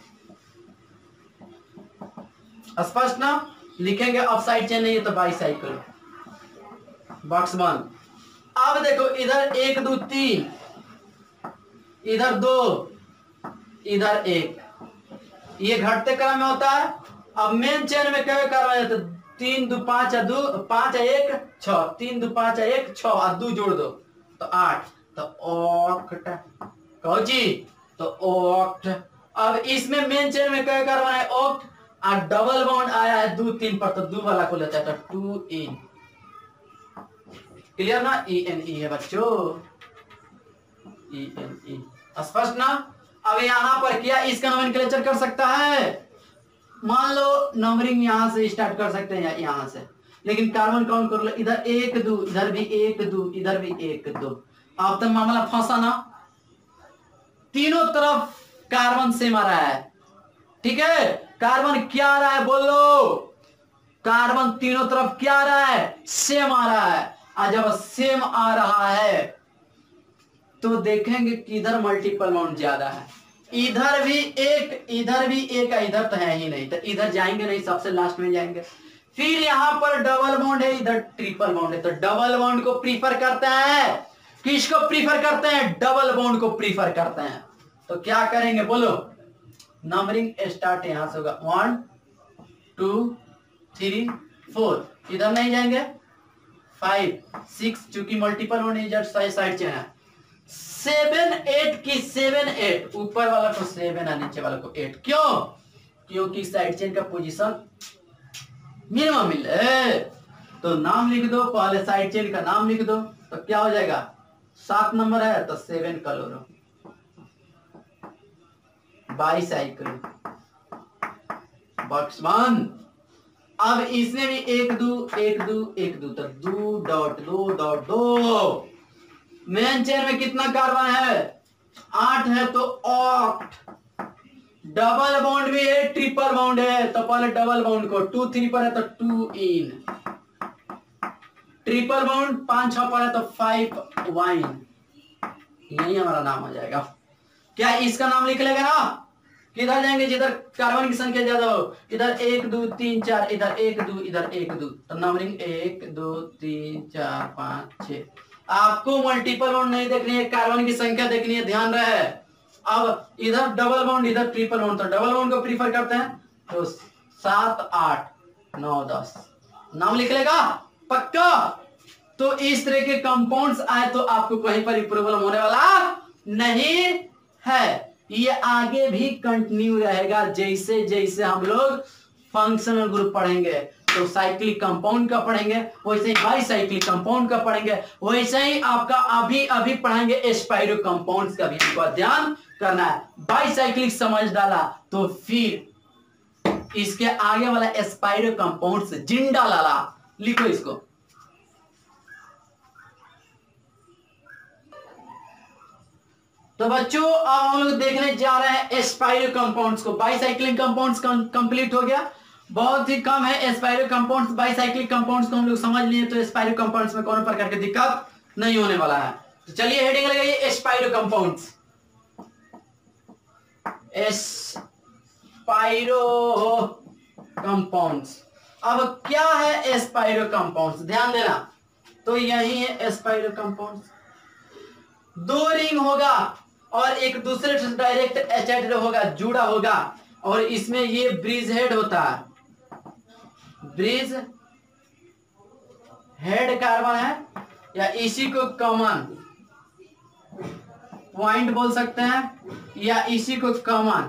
स्पष्ट ना, लिखेंगे। अब साइड चेन नहीं है तो बाईसाइकिल, बॉक्स बंद। अब देखो इधर 1 2 3, इधर 2, इधर 1, ये घटते क्रम में होता है। अब मेन चेन में क्या करवाया जाता है 3 2 5 2 5 1 6, 3 2 5 1 6 और 2 जोड़ दो तो 8, तो ऑक्ट कहो जी, तो ऑक्ट। अब इसमें मेन चेन में क्या करवाना है ऑक्ट, और डबल बॉन्ड आया है 2 3 पर, तो 2 वाला को लेता है तो 2 इन, क्लियर ना, ENE है बच्चों, ENE, स्पष्ट ना। अब यहां पर क्या इसका नोमेनक्लेचर कर सकता है, मान लो नंबरिंग यहां से स्टार्ट कर सकते हैं यहां से, लेकिन कार्बन काउंट कर लो, इधर 1 2, इधर भी 1 2, इधर भी 1 2। अब तो मामला फंसा ना, तीनों तरफ कार्बन सेम आ रहा है, ठीक है। कार्बन क्या आ रहा है बोलो, कार्बन तीनों तरफ क्या आ रहा है, सेम आ रहा है। और जब सेम आ रहा है तो देखेंगे कि इधर मल्टीपल बाउंड ज्यादा है, इधर भी एक, इधर भी एक, इधर तो है ही नहीं, तो इधर जाएंगे नहीं, सबसे लास्ट में जाएंगे। फिर यहां पर डबल बॉन्ड है, इधर ट्रिपल बॉन्ड है, तो डबल बॉन्ड को प्रीफर करते हैं, किसको प्रीफर करते हैं, डबल बॉन्ड को प्रीफर करते हैं। तो क्या करेंगे बोलो, नंबरिंग स्टार्ट यहां से होगा 1 2 3 4, इधर नहीं जाएंगे 5 6, चूंकि मल्टीपल बॉन्ड इधर साइड चेन है। 7 8 की 7 8, ऊपर वाला को 7 और नीचे वाला को 8, क्यों, क्योंकि साइड चेन का पोजीशन मिनिमम मिले। तो नाम लिख दो, पहले साइड चेन का नाम लिख दो, तो क्या हो जाएगा 7 नंबर है तो 7 कलोरो, बाईसाइकिल, बॉक्स बंद। अब इसमें भी 1 2 1 2 1 2, तो 2 डॉट 2 डॉट 2। मेन चेन में कितना कार्बन है 8 है, तो ऑक्ट। डबल बॉन्ड भी है, ट्रिपल बॉन्ड है, तो पहले डबल बॉन्ड को 2 3 पर है तो 2 इन, ट्रिपल बॉन्ड 5 6 पर है तो 5 वाइन, यही हमारा नाम हो जाएगा। क्या इसका नाम लिख लेगा ना, किधर जाएंगे जिधर कार्बन की संख्या ज्यादा हो, इधर 1 2 3 4, इधर 1 2, इधर 1 2, तो नंबरिंग 1 2 3 4 5 6। आपको मल्टीपल बाउंड नहीं देखनी है, कार्बन की संख्या देखनी है, ध्यान रहे। अब इधर डबल बाउंड, इधर ट्रिपल बाउंड, तो डबल बाउंड को प्रीफर करते हैं, तो 7 8 9 10 नाम लिख लेगा पक्का। तो इस तरह के कंपाउंड्स आए तो आपको कहीं पर प्रॉब्लम होने वाला नहीं है, ये आगे भी कंटिन्यू रहेगा। जैसे जैसे हम लोग फंक्शनल ग्रुप पढ़ेंगे तो साइक्लिक कंपाउंड का पढ़ेंगे, वैसे ही बाईसाइक्लिक कंपाउंड का पढ़ेंगे, वैसे ही आपका अभी पढ़ेंगे स्पाइरो कंपाउंड्स का भी आपको ध्यान करना है। बाईसाइक्लिक समझ डाला तो फिर इसके आगे वाला स्पाइरो कंपाउंड्स जिंदा लाला, लिखो इसको। तो बच्चों अब हम लोग देखने जा रहे हैं स्पाइरो कंपाउंड्स को। बाईसाइक्लिक कंपाउंड्स कंप्लीट हो गया, बहुत ही कम है स्पाइरो कंपाउंड्स। बाईसाइक्लिक कंपाउंड्स को हम लोग समझ लिए, तो स्पाइरो कंपाउंड्स में कोनो प्रकार की दिक्कत नहीं होने वाला है। तो चलिए हेडिंग लगाइए स्पाइरो कंपाउंड्स। एस्पाइरो कंपाउंड्स। अब क्या है एस्पाइरो कंपाउंड्स, ध्यान देना। तो यही है एस्पाइरो कंपाउंड्स। दो रिंग होगा और एक दूसरे से डायरेक्ट अटैच्ड होगा, जुड़ा होगा, और इसमें ये ब्रिज हेड होता है। ब्रिज हेड कार्बन है, या इसी को कॉमन पॉइंट बोल सकते हैं, या इसी को कॉमन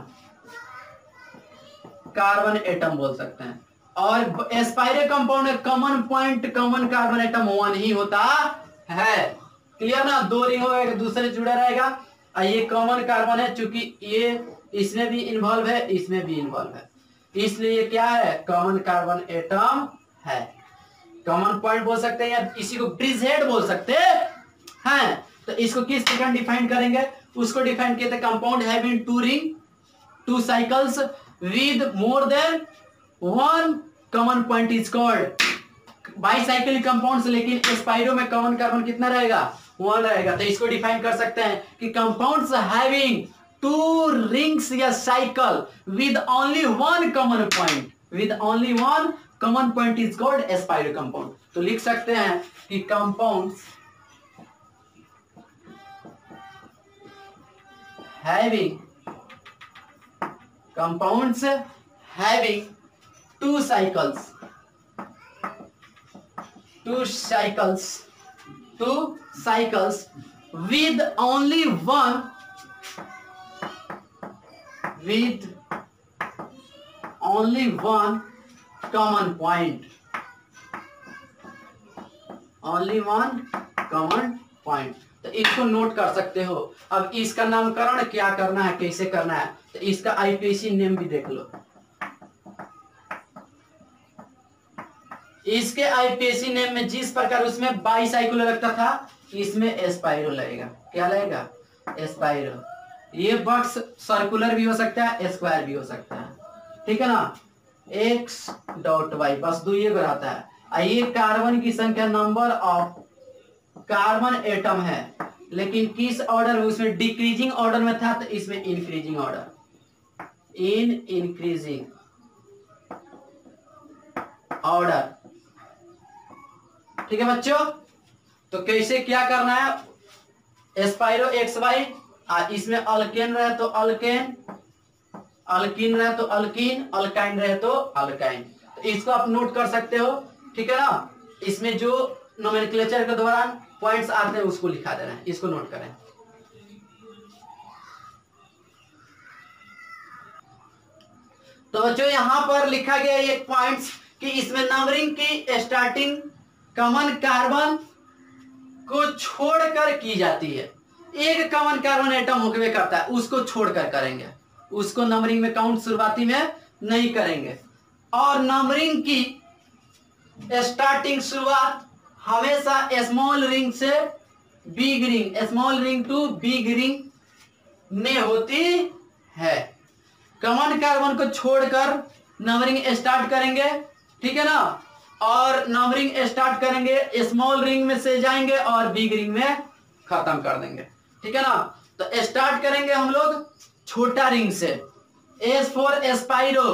कार्बन एटम बोल सकते हैं। और एस्पाइरो कंपाउंड में common point, common carbon atom 1 ही होता है। क्लियर ना? दो रिंग होगा, एक दूसरे जुड़ा रहेगा, और ये कॉमन कार्बन है, चूंकि ये इसमें भी इन्वॉल्व है, इसमें भी इन्वॉल्व है, इसलिए क्या है, कॉमन कार्बन एटम है। कॉमन पॉइंट बोल सकते हैं, या इसी को ब्रिज हेड बोल सकते हैं। तो इसको किस प्रकार डिफाइन करेंगे? उसको डिफाइन किया था, compound having two ring, two cycles with more than one common point is called bicycle compounds. लेकिन एस्पाइरो में कॉमन कार्बन कितना रहेगा? 1 रहेगा। तो इसको डिफाइन कर सकते हैं कि कंपाउंड्स हैविंग टू रिंग्स या cycle with only one common point, with only one common point is called spiro compound. तो लिख सकते हैं कि compounds having two cycles with only one common point, तो इसको नोट कर सकते हो। अब इसका नामकरण क्या करना है, कैसे करना है, तो इसका आईपीसी नेम भी देख लो। इसके आईपीसी नेम में जिस प्रकार उसमें बाईसाइकिल लगता था, इसमें एस्पाइरो लगेगा। क्या लगेगा? एस्पाइरो। ये बॉक्स सर्कुलर भी हो सकता है, स्क्वायर भी हो सकता है, ठीक है ना। x.y बस दो ये रहता है। ये कार्बन की संख्या, नंबर ऑफ कार्बन एटम है, लेकिन किस ऑर्डर में? उसमें डिक्रीजिंग ऑर्डर में था, तो इसमें इंक्रीजिंग ऑर्डर, इंक्रीजिंग ऑर्डर, ठीक है बच्चों। तो कैसे क्या करना है? एस्पाइरो XY, इसमें अल्केन रहे तो अल्केन, अल्कीन रहे तो अल्कीन, अल्काइन रहे तो अल्काइन। तो इसको आप नोट कर सकते हो, ठीक है ना। इसमें जो नोमेनक्लेचर के दौरान पॉइंट्स आते हैं उसको लिखा देना है, इसको नोट करें। तो बच्चों यहां पर लिखा गया ये पॉइंट्स कि इसमें नंबरिंग की स्टार्टिंग कॉमन कार्बन को छोड़कर की जाती है। एक कॉमन कार्बन एटम होके करता है, उसको छोड़कर करेंगे, उसको नंबरिंग में काउंट शुरुआती में नहीं करेंगे। और नंबरिंग की स्टार्टिंग शुरुआत हमेशा स्मॉल रिंग से big ring, small ring to big ring में होती है। कॉमन कार्बन को छोड़कर नंबरिंग स्टार्ट करेंगे, ठीक है ना। और नंबरिंग स्टार्ट करेंगे, स्मॉल रिंग में से जाएंगे और बिग रिंग में खत्म कर देंगे, ठीक है ना। तो स्टार्ट करेंगे हम लोग छोटा रिंग से, S for spiro,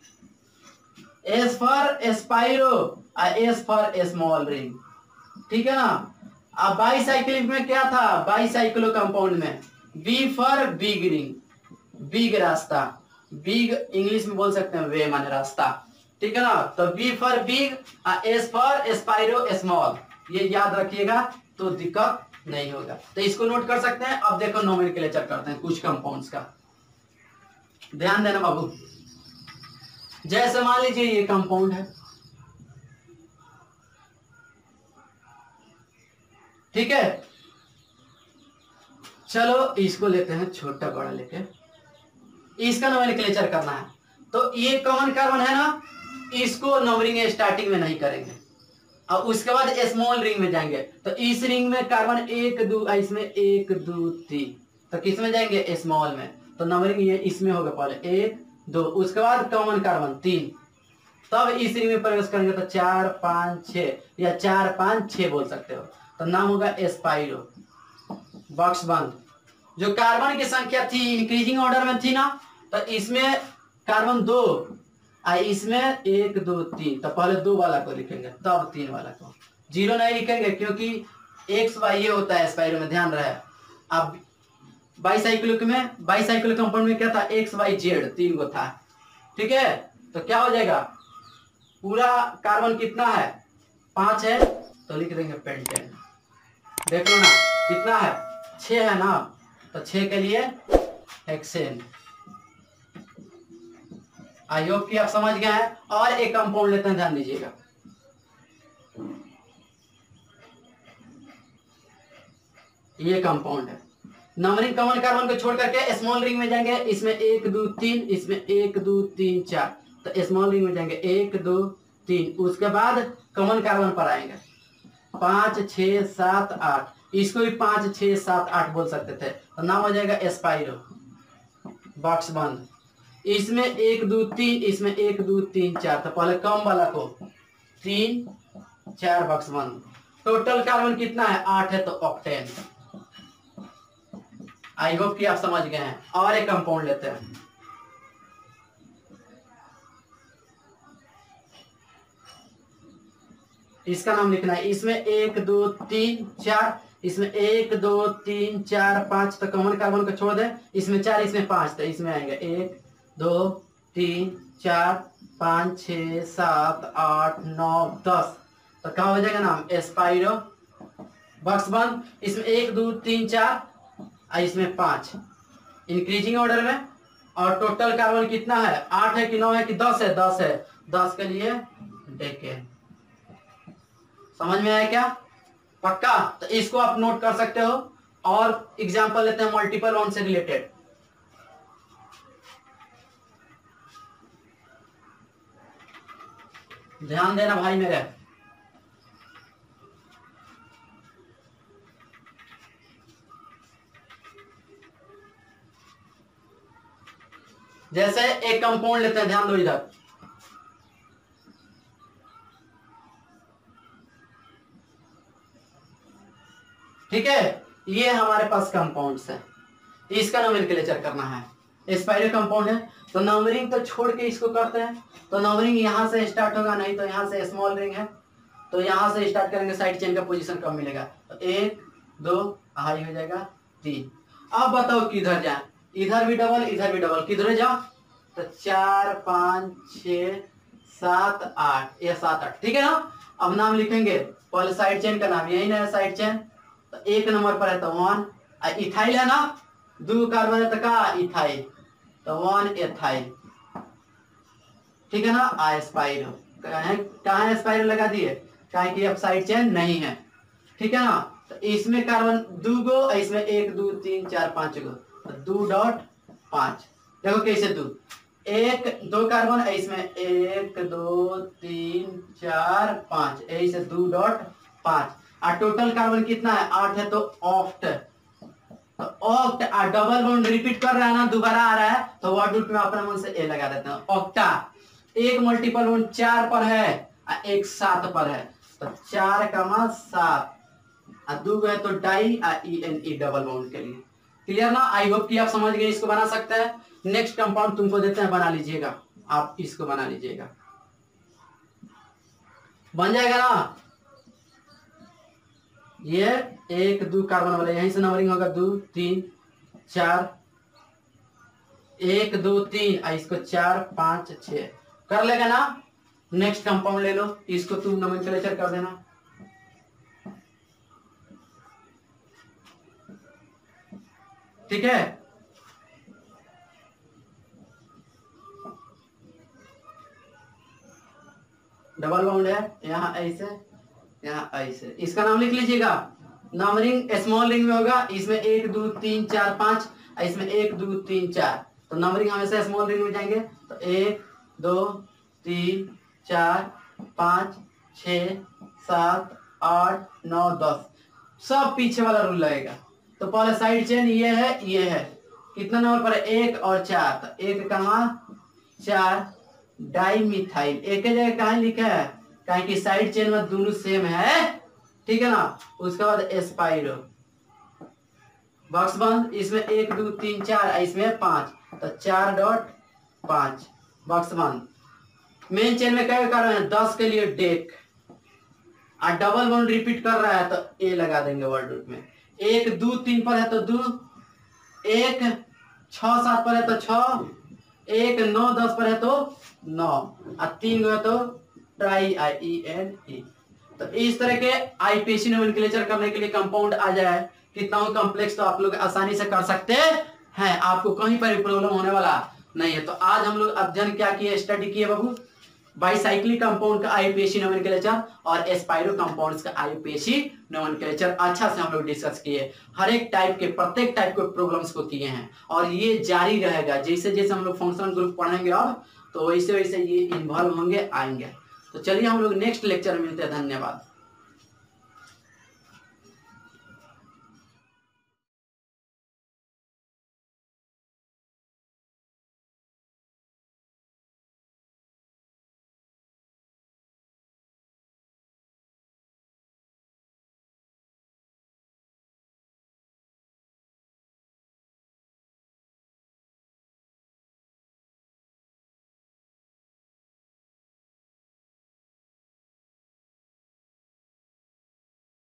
S for spiro, S for small ring, ठीक है ना। अब बाईसाइक्लिक में क्या था? बाईसाइक्लो कंपाउंड में B for big ring, big रास्ता, बिग इंग्लिश में बोल सकते हैं वे माने रास्ता, ठीक है ना। तो B for big, S for spiro small, ये याद रखिएगा तो दिक्कत नहीं होगा। तो इसको नोट कर सकते हैं। अब देखो नोमेनक्लेचर करते हैं कुछ कंपाउंड्स का, ध्यान देना बाबू। जैसे मान लीजिए ये कंपाउंड है, ठीक है। चलो इसको लेते हैं छोटा बड़ा लेके, इसका नोमेनक्लेचर करना है। तो ये कॉमन कार्बन है ना, इसको नंबरिंग स्टार्टिंग में नहीं करेंगे, और उसके बाद स्मॉल रिंग में जाएंगे। तो इस रिंग में कार्बन 1 2, इसमें 1 2 3, तो किस में जाएंगे? स्मॉल में। तो नंबरिंग ये इसमें होगा, पहले 1 2, उसके बाद कॉमन कार्बन 3, तब इस रिंग में प्रवेश करेंगे तो 4 5 6, या 4 5 6 बोल सकते हो। तो नाम होगा एस्पाइरो। बॉक्स बंद। जो कार्बन की संख्या थी इंक्रीजिंग ऑर्डर में थी ना, तो इसमें कार्बन 2, इसमें 1 2 3, तो पहले 2 वाला को लिखेंगे तब 3 वाला को। 0 नहीं लिखेंगे क्योंकि एक्स वाई ये होता है स्पाइरो में, ध्यान रहे। अब बाईसाइक्लिक कंपाउंड में क्या था, एक्स वाई जेड 3 गो था, ठीक है। तो क्या हो जाएगा, पूरा कार्बन कितना है 5 है, तो लिख देंगे पेंटेन। देख लो ना कितना है 6 है ना, तो 6 के लिए हेक्सेन। आई होप कि आप समझ गए हैं। और एक कंपाउंड लेते हैं, ध्यान दीजिएगा। ये कंपाउंड है, नंबरिंग कॉमन कार्बन को छोड़ करके स्मॉल रिंग में जाएंगे। इसमें 1 2 3, इसमें 1 2 3 4, तो स्मॉल रिंग में जाएंगे 1 2 3। उसके बाद कॉमन कार्बन पर आएंगे 5 6 7 8, इसको भी 5 6 7 8 बोल सकते थे, तो नाम हो जाएगा एस्पाइरो। बॉक्स बंद। इसमें 1 2 3, इसमें 1 2 3 4, तो पहले कम वाला को 3 4 बॉक्स बंद। टोटल कार्बन कितना है 8 है, तो ऑक्टेन। आई होप कि आप समझ गए हैं। और एक कंपाउंड लेते हैं, इसका नाम लिखना है। इसमें 1 2 3 4, इसमें 1 2 3 4 5, तो कॉमन कार्बन को छोड़ दे। इसमें 4, इसमें 5, तो इसमें आएंगे 1 2 3 4 5 6 7 8 9 10, तो क्या हो जाएगा नाम एस्पाइरो। बॉक्स बंद। इसमें 1 2 3 4, इसमें 5, इंक्रीजिंग ऑर्डर में। और टोटल कार्बन कितना है 8 है कि 9 है कि 10 है, 10 है, 10 के लिए डेकेन। समझ में आया क्या, पक्का। तो इसको आप नोट कर सकते हो। और एग्जांपल लेते हैं मल्टीपल वन से रिलेटेड। ध्यान देना भाई मेरे। जैसे एक कंपाउंड लेते हैं, ध्यान दो इधर। ठीक है, ये हमारे पास कंपाउंड्स है, इसका नोमेनक्लेचर करना है। स्पाइरो कंपाउंड है, तो नंबरिंग तो छोड़ के इसको करते हैं। तो नंबरिंग यहां से स्टार्ट होगा, नहीं तो यहां से स्मॉल रिंग है, तो यहां से स्टार्ट करेंगे। साइड चेन का पोजीशन कब मिलेगा, तो 1 2 हाई हो जाएगा 3। अब बताओ किधर जाए, इधर भी डबल इधर भी डबल, किधर जाओ, तो 4 5 6 7 8, ये 7 8, ठीक है ना। अब नाम लिखेंगे, पहले साइड चेन का नाम यही ना है, साइड चेन। तो 1 नंबर पर है तो 1, इथाइल है ना, 2 कार्बन है तो का इथाइल, तो 1 एथाइल, ठीक है ना। एस्पाइरो कहाँ स्पाइरो लगा दिए, कहा कि अब साइड चेन नहीं है, ठीक है ना। तो इसमें कार्बन 2 गो, इसमें 1 2 3 4 5 गो, तो 2.5। देखो कैसे 2 1 2 कार्बन, इसमें 1 2 3 4 5, यही से 2.5। और टोटल कार्बन कितना है 8 है, तो ऑक्ट। तो ऑक्ट डबल बॉन्ड रिपीट कर रहा है ना, दोबारा आ रहा है, तो वर्ड रूट में अपने मन से ए लगा देते हैं, ऑक्टा। एक मल्टीपल बॉन्ड 4 पर है और एक 7 पर है, तो 4 का 7, और 2 है तो डाई ई डबल बॉन्ड के लिए। क्लियर ना। आई होप कि आप समझ गए, इसको बना सकते हैं। नेक्स्ट कंपाउंड तुमको देते हैं, बना लीजिएगा, आप इसको बना लीजिएगा, बन जाएगा ना। ये 1 2 कार्बन वाला, यहीं से नंबरिंग होगा 2 3 4, 1 2 3, इसको 4 5 6 कर लेगा ना। नेक्स्ट कंपाउंड ले लो, इसको तुम नोमेनक्लेचर कर देना। ठीक है, डबल बॉन्ड है, यहाँ ऐसे यहाँ ऐसे, इसका नाम लिख लीजिएगा। नंबरिंग स्मॉल रिंग में होगा, इसमें 1 2 3 4 5, इसमें 1 2 3 4, तो नंबरिंग हमेशा स्मॉल रिंग में जाएंगे। तो 1 2 3 4 5 6 7 8 9 10, सब पीछे वाला रूल लगेगा। तो पहले साइड चेन ये है, कितना नंबर पर है 1 और 4, तो 1 का 4 डाई मिथाइल। एक जगह कहाँ लिखा है, कहीं की साइड चेन में दोनों सेम है, ठीक है ना। उसके बाद एस्पाइरो, बॉक्स बंद। इसमें 1 2 3 4, इसमें 5, तो 4.5 बॉक्स बंद। मेन चेन में क्या कर रहे हैं 10 के लिए डेक, और डबल बॉन्ड रिपीट कर रहा है तो ए लगा देंगे वर्ड रूट में। 1 2 3 पर है तो 2, 1 6 7 पर है तो 6, 1 9 10 पर है तो 9, और 3 है तो ट्राई IENE। तो इस तरह के आईपीएसी नोमेनक्लेचर करने के लिए कंपाउंड आ जाए कितना कॉम्प्लेक्स, तो आप लोग आसानी से कर सकते हैं, आपको कहीं पर भी प्रॉब्लम होने वाला नहीं है। तो आज हम लोग अध्ययन क्या किए, स्टडी किए बाबू, बाइसाइक्लिक कंपाउंड का आईपीएसी नोमेनक्लेचर और एस्पाइरो कंपाउंड्स का आईपीएसी नोमेनक्लेचर अच्छा से हम लोग डिस्कस किए। हर एक टाइप के, प्रत्येक टाइप के प्रॉब्लम्स को किए हैं, और ये जारी रहेगा जैसे जैसे हम लोग फंक्शनल ग्रुप पढ़ेंगे अब, तो वैसे वैसे ये इन्वॉल्व होंगे, आएंगे। तो चलिए हम लोग नेक्स्ट लेक्चर में मिलते हैं। धन्यवाद।